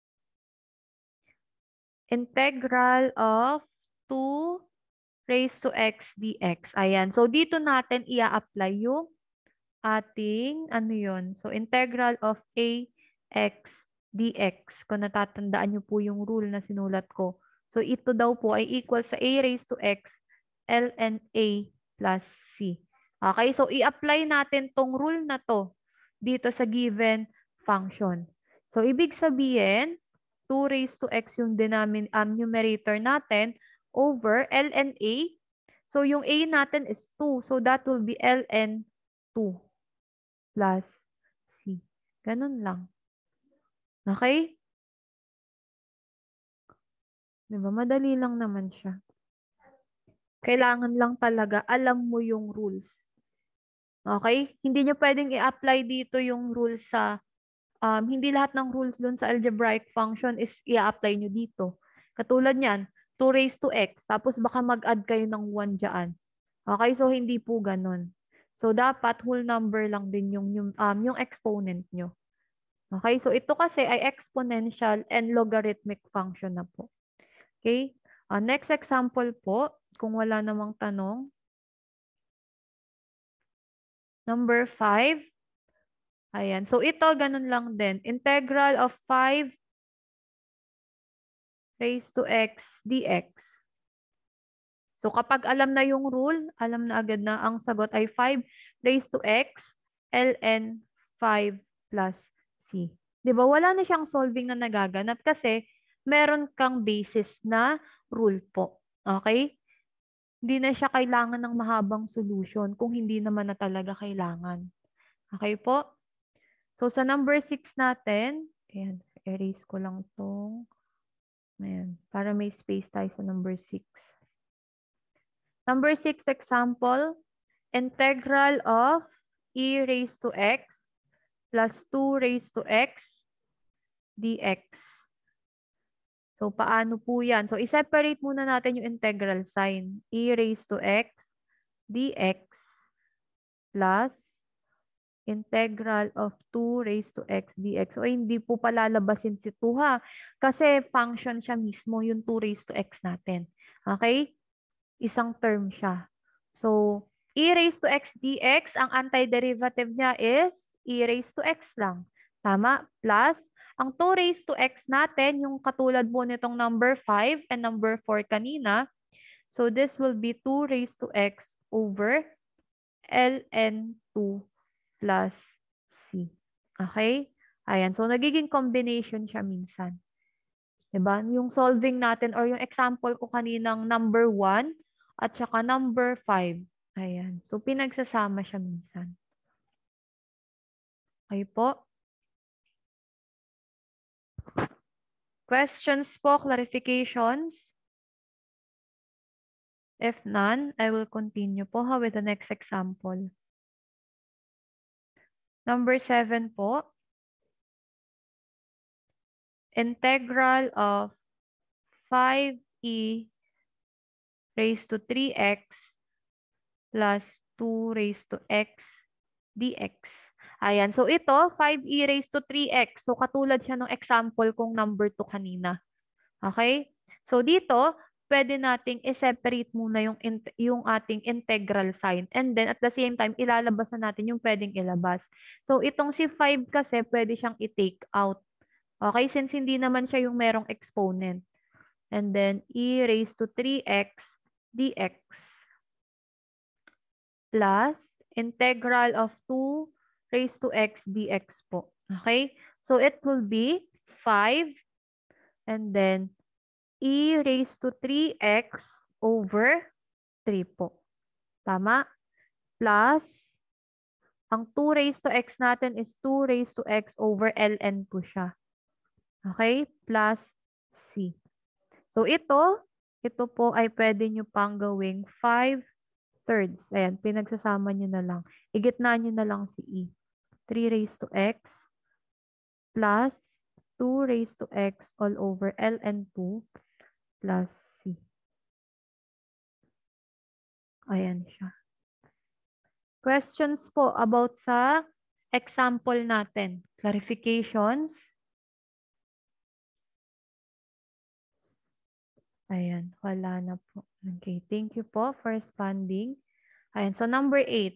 S1: Integral of two raised to x dx. Ayan. So, dito natin i-apply yung ating, ano yun? So, integral of ax dx. Kung natatandaan nyo po yung rule na sinulat ko. So, ito daw po ay equal sa a raised to x ln a plus c. Okay? So, i-apply natin tong rule na to dito sa given function. So, ibig sabihin, two raised to x yung denomin um, numerator natin over ln a. So, yung a natin is two. So, that will be ln two plus c. Ganun lang. Okay? Diba? Madali lang naman siya. Kailangan lang talaga alam mo yung rules. Okay? Hindi nyo pwedeng i-apply dito yung rules sa, um, hindi lahat ng rules dun sa algebraic function is i-apply nyo dito. Katulad yan, two raised to x, tapos baka mag-add kayo ng one dyan. Okay? So, hindi po ganun. So, dapat whole number lang din yung, yung, um, yung exponent nyo. Okay? So, ito kasi ay exponential and logarithmic function na po. Okay? Uh, next example po, kung wala namang tanong. Number five. Ayan. So, ito, ganun lang din. Integral of five raised to x dx. So, kapag alam na yung rule, alam na agad na ang sagot ay five raised to x ln five plus c. Diba? Wala na siyang solving na nagaganap kasi meron kang basis na rule po. Okay? Hindi na siya kailangan ng mahabang solution kung hindi naman na talaga kailangan. Okay po? So, sa number six natin, ayan, erase ko lang itong, ayan, para may space tayo sa number six. Number six example, integral of e raised to x plus two raised to x dx. So, paano po yan? So, i-separate muna natin yung integral sign. E raised to x dx plus integral of two raised to x dx. So, hindi po palalabasin si two ha. Kasi function siya mismo yung two raised to x natin. Okay? Isang term siya. So, e raised to x dx, ang antiderivative niya is e raised to x lang. Tama? Plus, ang two raised to x natin, yung katulad po nitong number five and number four kanina. So, this will be two raised to x over ln two plus c. Okay? Ayan. So, nagiging combination siya minsan. Diba? Yung solving natin or yung example ko kaninang number one at saka number five. Ayan. So, pinagsasama siya minsan. Okay po? Questions po, clarifications? If none, I will continue po ha with the next example. Number seven po. Integral of five e raised to three x plus two raised to x dx. Ayan. So, ito, five e raised to three x. So, katulad siya ng example kong number two kanina. Okay? So, dito, pwede nating i-separate muna yung, yung ating integral sign. And then, at the same time, ilalabas na natin yung pwedeng ilabas. So, itong si five kasi, pwede siyang i-take out. Okay? Since hindi naman siya yung merong exponent. And then, e raised to three x dx plus integral of two raised to x dx po. Okay? So, it will be five and then e raised to three x over three po. Tama? Plus, ang two raised to x natin is two raised to x over ln po siya. Okay? Plus c. So, ito, ito po ay pwede nyo pang gawing five thirds. Ayan, pinagsasama nyo na lang. Igitna nyo na lang si e. three raised to x plus two raised to x all over ln two plus c. Ayan siya. Questions po about sa example natin. Clarifications? Ayan, wala na po. Okay, thank you po for responding. Ayan, so number eight.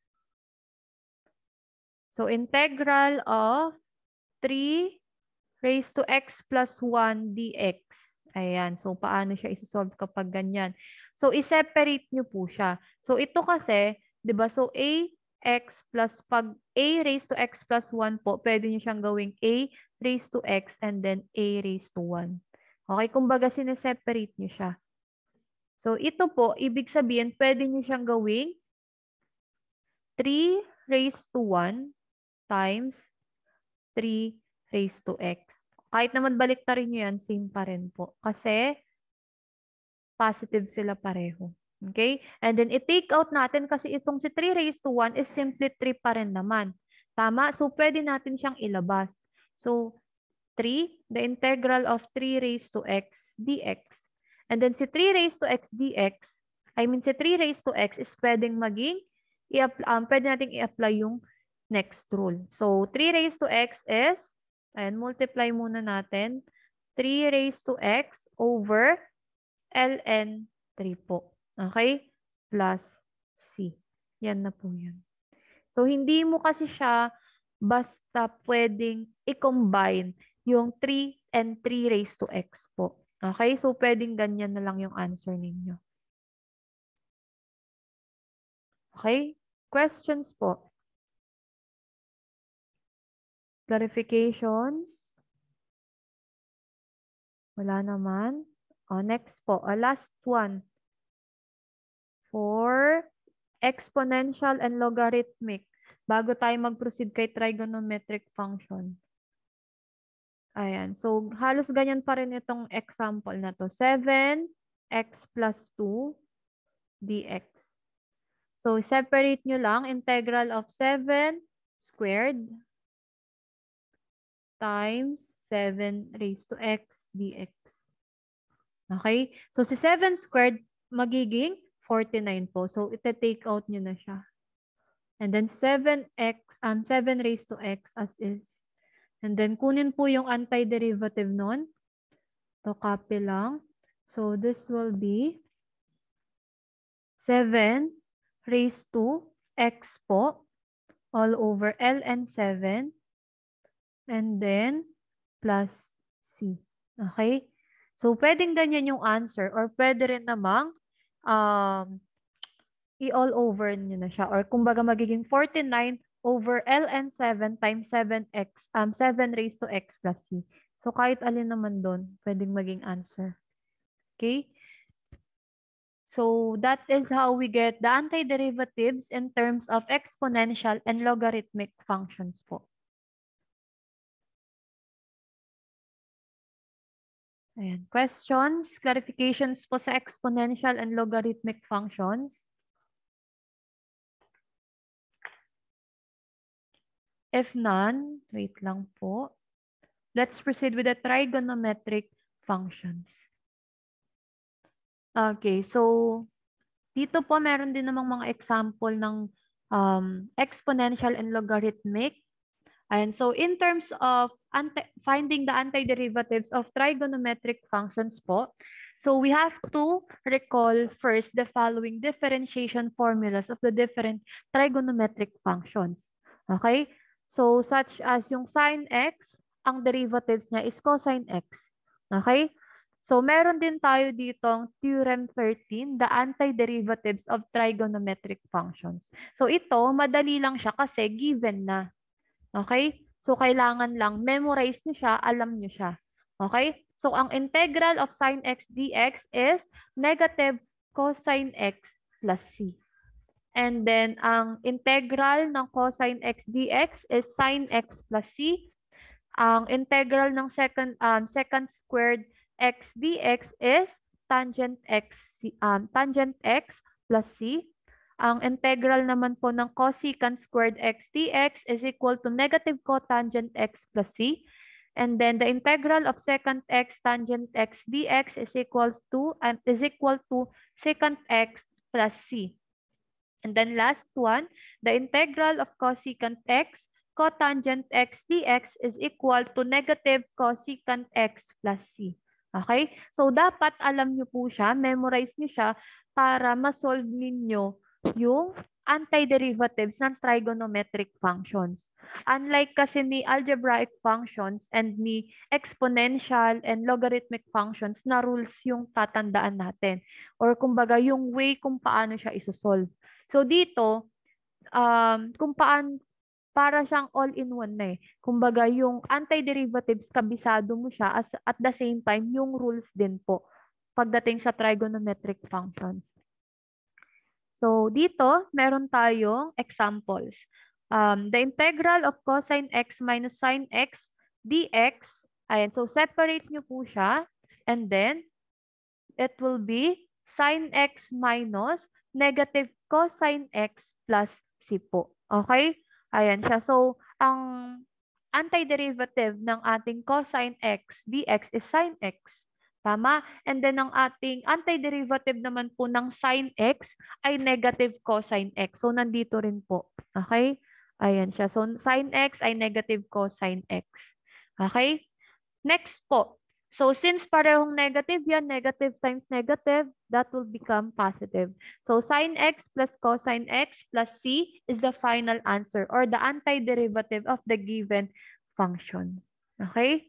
S1: So integral of three raised to x plus one dx. Ayan, so paano siya isosolve kapag ganyan? So i-separate nyo po siya. So ito kasi, di ba, so ax plus, pag a raised to x plus one po, pwede nyo siyang gawing a raised to x and then a raised to one. Okay, kumbaga sineseparate nyo siya. So ito po, ibig sabihin, pwede nyo siyang gawing three raised to one times three raised to x. Kahit naman baliktarin nyo yan, same pa rin po. Kasi positive sila pareho. Okay? And then i-take out natin kasi itong si three raised to one is simply three pa rin naman. Tama? So pwede natin siyang ilabas. So three, the integral of three raised to x dx. And then si three raised to x dx, I mean si three raised to x is pwedeng maging, um, pwede natin i-apply yung next rule. So three raised to x is, ayan, multiply muna natin, three raised to x over ln three po. Okay? Plus c. Yan na po yan. So hindi mo kasi siya basta pwedeng i-combine yung three and three raised to x po. Okay? So, pwedeng ganyan na lang yung answer ninyo. Okay? Questions po? Clarifications? Wala naman. Oh, next po. Uh, last one. For exponential and logarithmic. Bago tayo mag-proceed kay trigonometric function. Ayan. So, halos ganyan pa rin itong example na to. seven x plus two dx. So, separate nyo lang. Integral of seven squared times seven raised to x dx. Okay? So, si seven squared magiging forty-nine po. So, ite-take out nyo na siya. And then, seven x, um, seven raised to x as is. And then, kunin po yung antiderivative nun. So, copy lang. So, this will be seven raised to x po all over ln seven and then plus c. Okay? So, pwedeng ganyan yung answer or pwede rin namang um, i-all over nyo na siya or kumbaga magiging forty-nine over ln seven times seven x, um, seven raised to x plus c. So, kahit alin naman doon, pwedeng maging answer. Okay? So, that is how we get the antiderivatives in terms of exponential and logarithmic functions po. Ayan. Questions, clarifications po sa exponential and logarithmic functions? If none, wait lang po. Let's proceed with the trigonometric functions. Okay, so dito po meron din namang mga example ng um, exponential and logarithmic. And so in terms of anti finding the antiderivatives of trigonometric functions po, so we have to recall first the following differentiation formulas of the different trigonometric functions. Okay? So such as yung sine x, ang derivatives niya is cosine x. Okay? So meron din tayo ditong theorem thirteen, the antiderivatives of trigonometric functions. So ito, madali lang siya kasi given na. Okay? So, kailangan lang memorize niyo siya, alam niyo siya. Okay? So, ang integral of sine x dx is negative cosine x plus c. And then, ang integral ng cosine x dx is sine x plus c. Ang integral ng second um, second squared x dx is tangent x, um, tangent x plus c. Ang integral naman po ng cosecant squared x dx is equal to negative cotangent x plus c. And then the integral of secant x tangent x dx is equals to and is equal to secant x plus c. And then last one, the integral of cosecant x cotangent x dx is equal to negative cosecant x plus c. Okay? So dapat alam niyo po siya, memorize niyo siya para ma-solve ninyo yung antiderivatives ng trigonometric functions. Unlike kasi ni algebraic functions and ni exponential and logarithmic functions na rules yung tatandaan natin. Or kumbaga yung way kung paano siya isosolve. So dito, um, kung paano, para siyang all-in-one na eh. Kumbaga yung antiderivatives, kabisado mo siya as, at the same time yung rules din po pagdating sa trigonometric functions. So, dito, meron tayong examples. Um, the integral of cosine x minus sine x dx. Ayan, so separate nyo po siya. And then, it will be sine x minus negative cosine x plus c po. Okay? Ayan siya. So, ang antiderivative ng ating cosine x dx is sine x. Tama? And then, ang ating antiderivative naman po ng sine x ay negative cosine x. So, nandito rin po. Okay? Ayan siya. So, sine x ay negative cosine x. Okay? Next po. So, since parehong negative yan, negative times negative, that will become positive. So, sine x plus cosine x plus c is the final answer or the antiderivative of the given function. Okay?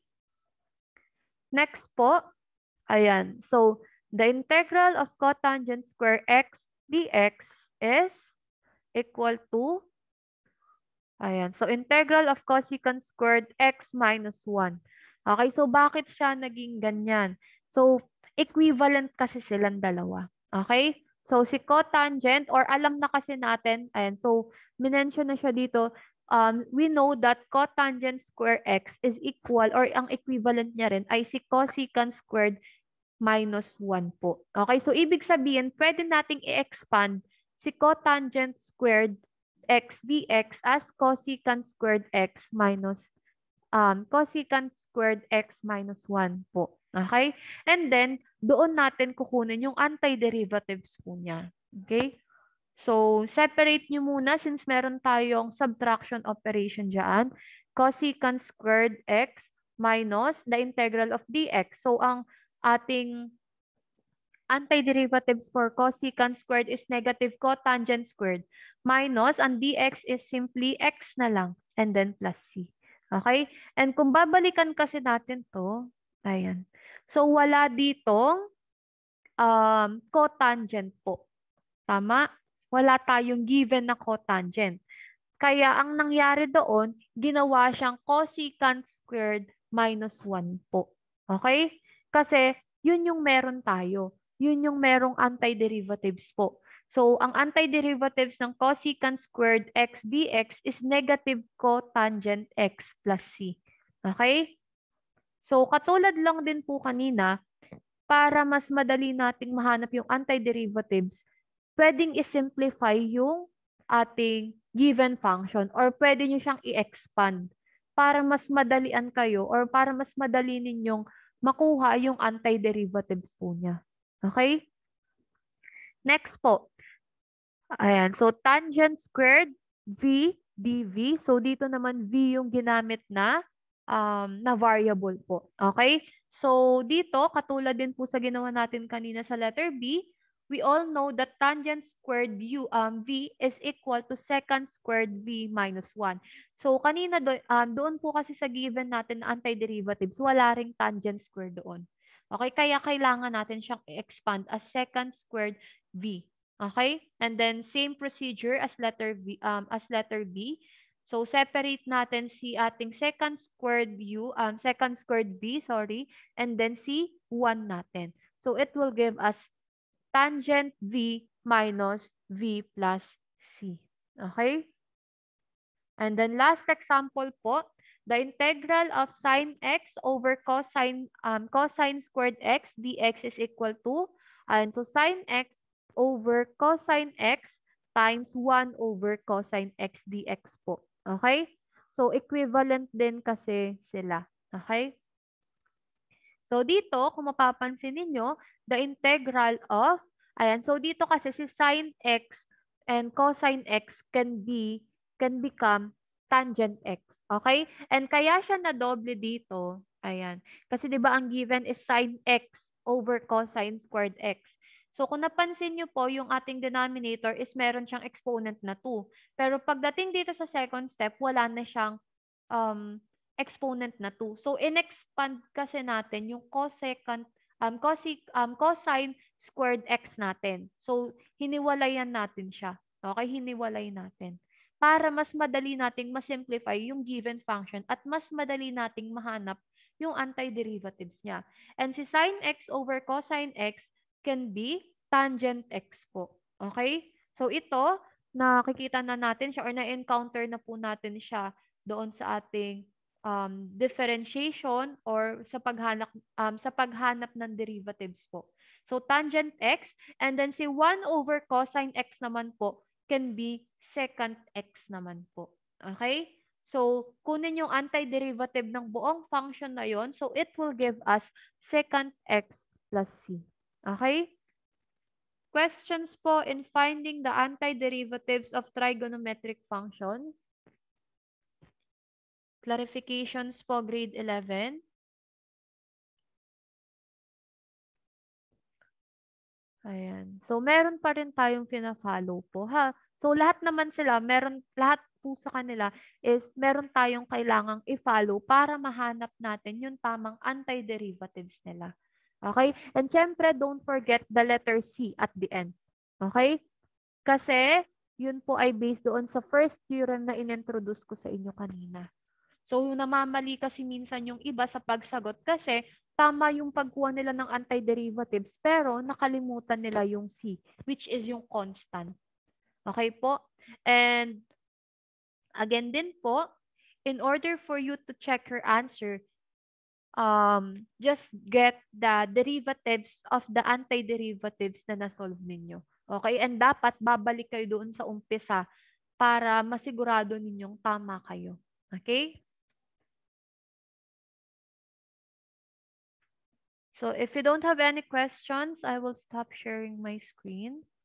S1: Next po. Ayan. So, the integral of cotangent square x dx is equal to, ayan. So, integral of cosecant squared x minus one. Okay, so bakit siya naging ganyan? So, equivalent kasi silang dalawa. Okay? So, si cotangent, or alam na kasi natin, ayan, so, minention na siya dito, um, we know that cotangent square x is equal, or ang equivalent niya rin ay si cosecant squared minus one po. Okay, so ibig sabihin, pwede nating i-expand si cotangent squared x dx as cosecant squared x minus um, cosecant squared x minus one po. Okay? And then, doon natin kukunin yung antiderivatives po niya. Okay? So, separate nyo muna since meron tayong subtraction operation dyan. Cosecant squared x minus the integral of dx. So, ang ating antiderivatives for cosecant squared is negative cotangent squared minus ang dx is simply x na lang and then plus c. Okay? And kung babalikan kasi natin to, ayan. So, wala ditong um, cotangent po. Tama? Wala tayong given na cotangent. Kaya ang nangyari doon, ginawa siyang cosecant squared minus one po. Okay? Kasi yun yung meron tayo. Yun yung merong antiderivatives po. So, ang antiderivatives ng cosecant squared x dx is negative cotangent x plus c. Okay? So, katulad lang din po kanina, para mas madali nating mahanap yung antiderivatives, pwedeng i-simplify yung ating given function or pwede nyo siyang i-expand para mas madalian kayo or para mas madali ninyong makuha yung antiderivatives po niya. Okay? Next po. Ayan. So, tangent squared v dv. So, dito naman v yung ginamit na um, na variable po. Okay? So, dito, katulad din po sa ginawa natin kanina sa letter B, we all know that tangent squared u, um, v is equal to secant squared v minus one. So, kanina do, um, doon po kasi sa given natin na antiderivatives, wala ring tangent squared doon. Okay? Kaya kailangan natin siyang i-expand as secant squared v. Okay? And then same procedure as letter B, um, as letter B. So separate natin si ating secant squared u, um, secant squared b, sorry, and then si one natin. So it will give us tangent v minus v plus c. Okay? And then last example po, the integral of sine x over cosine um, cosine squared x dx is equal to, and so sine x over cosine x times one over cosine x dx po. Okay? So, equivalent din kasi sila. Okay? So, dito, kung mapapansin ninyo, the integral of, ayan, so dito kasi si sine x and cosine x can be, can become tangent x. Okay? And kaya siya na doble dito, ayan, kasi di ba ang given is sine x over cosine squared x. So, kung napansin nyo po, yung ating denominator is meron siyang exponent na two. Pero pagdating dito sa second step, wala na siyang um, exponent na two. So, in-expand kasi natin yung cosecant, um, cosec, um, cosine squared x natin. So, hiniwalayan natin siya. Okay, hiniwalay natin. Para mas madali nating masimplify yung given function at mas madali nating mahanap yung antiderivatives niya. And si sine x over cosine x can be tangent x po. Okay? So, ito, nakikita na natin siya or na-encounter na po natin siya doon sa ating um, differentiation or sa paghanap um, sa paghanap ng derivatives po. So tangent x and then si one over cosine x naman po can be secant x naman po. Okay? So kunin yung antiderivative ng buong function na yon, so it will give us secant x plus c. Okay? Questions po in finding the antiderivatives of trigonometric functions? Clarifications po, grade eleven. Ayan. So, meron pa rin tayong pina-follow po, ha? So, lahat naman sila, meron, lahat po sa kanila is meron tayong kailangang i-follow para mahanap natin yung tamang antiderivatives nila. Okay? And syempre, don't forget the letter C at the end. Okay? Kasi, yun po ay based doon sa first theorem na inintroduce ko sa inyo kanina. So, namamali kasi minsan yung iba sa pagsagot kasi tama yung pagkuha nila ng antiderivatives pero nakalimutan nila yung C, which is yung constant. Okay po? And again din po, in order for you to check your answer, um, just get the derivatives of the antiderivatives na nasolve ninyo. Okay? And dapat babalik kayo doon sa umpisa para masigurado ninyong tama kayo. Okay? So if you don't have any questions, I will stop sharing my screen.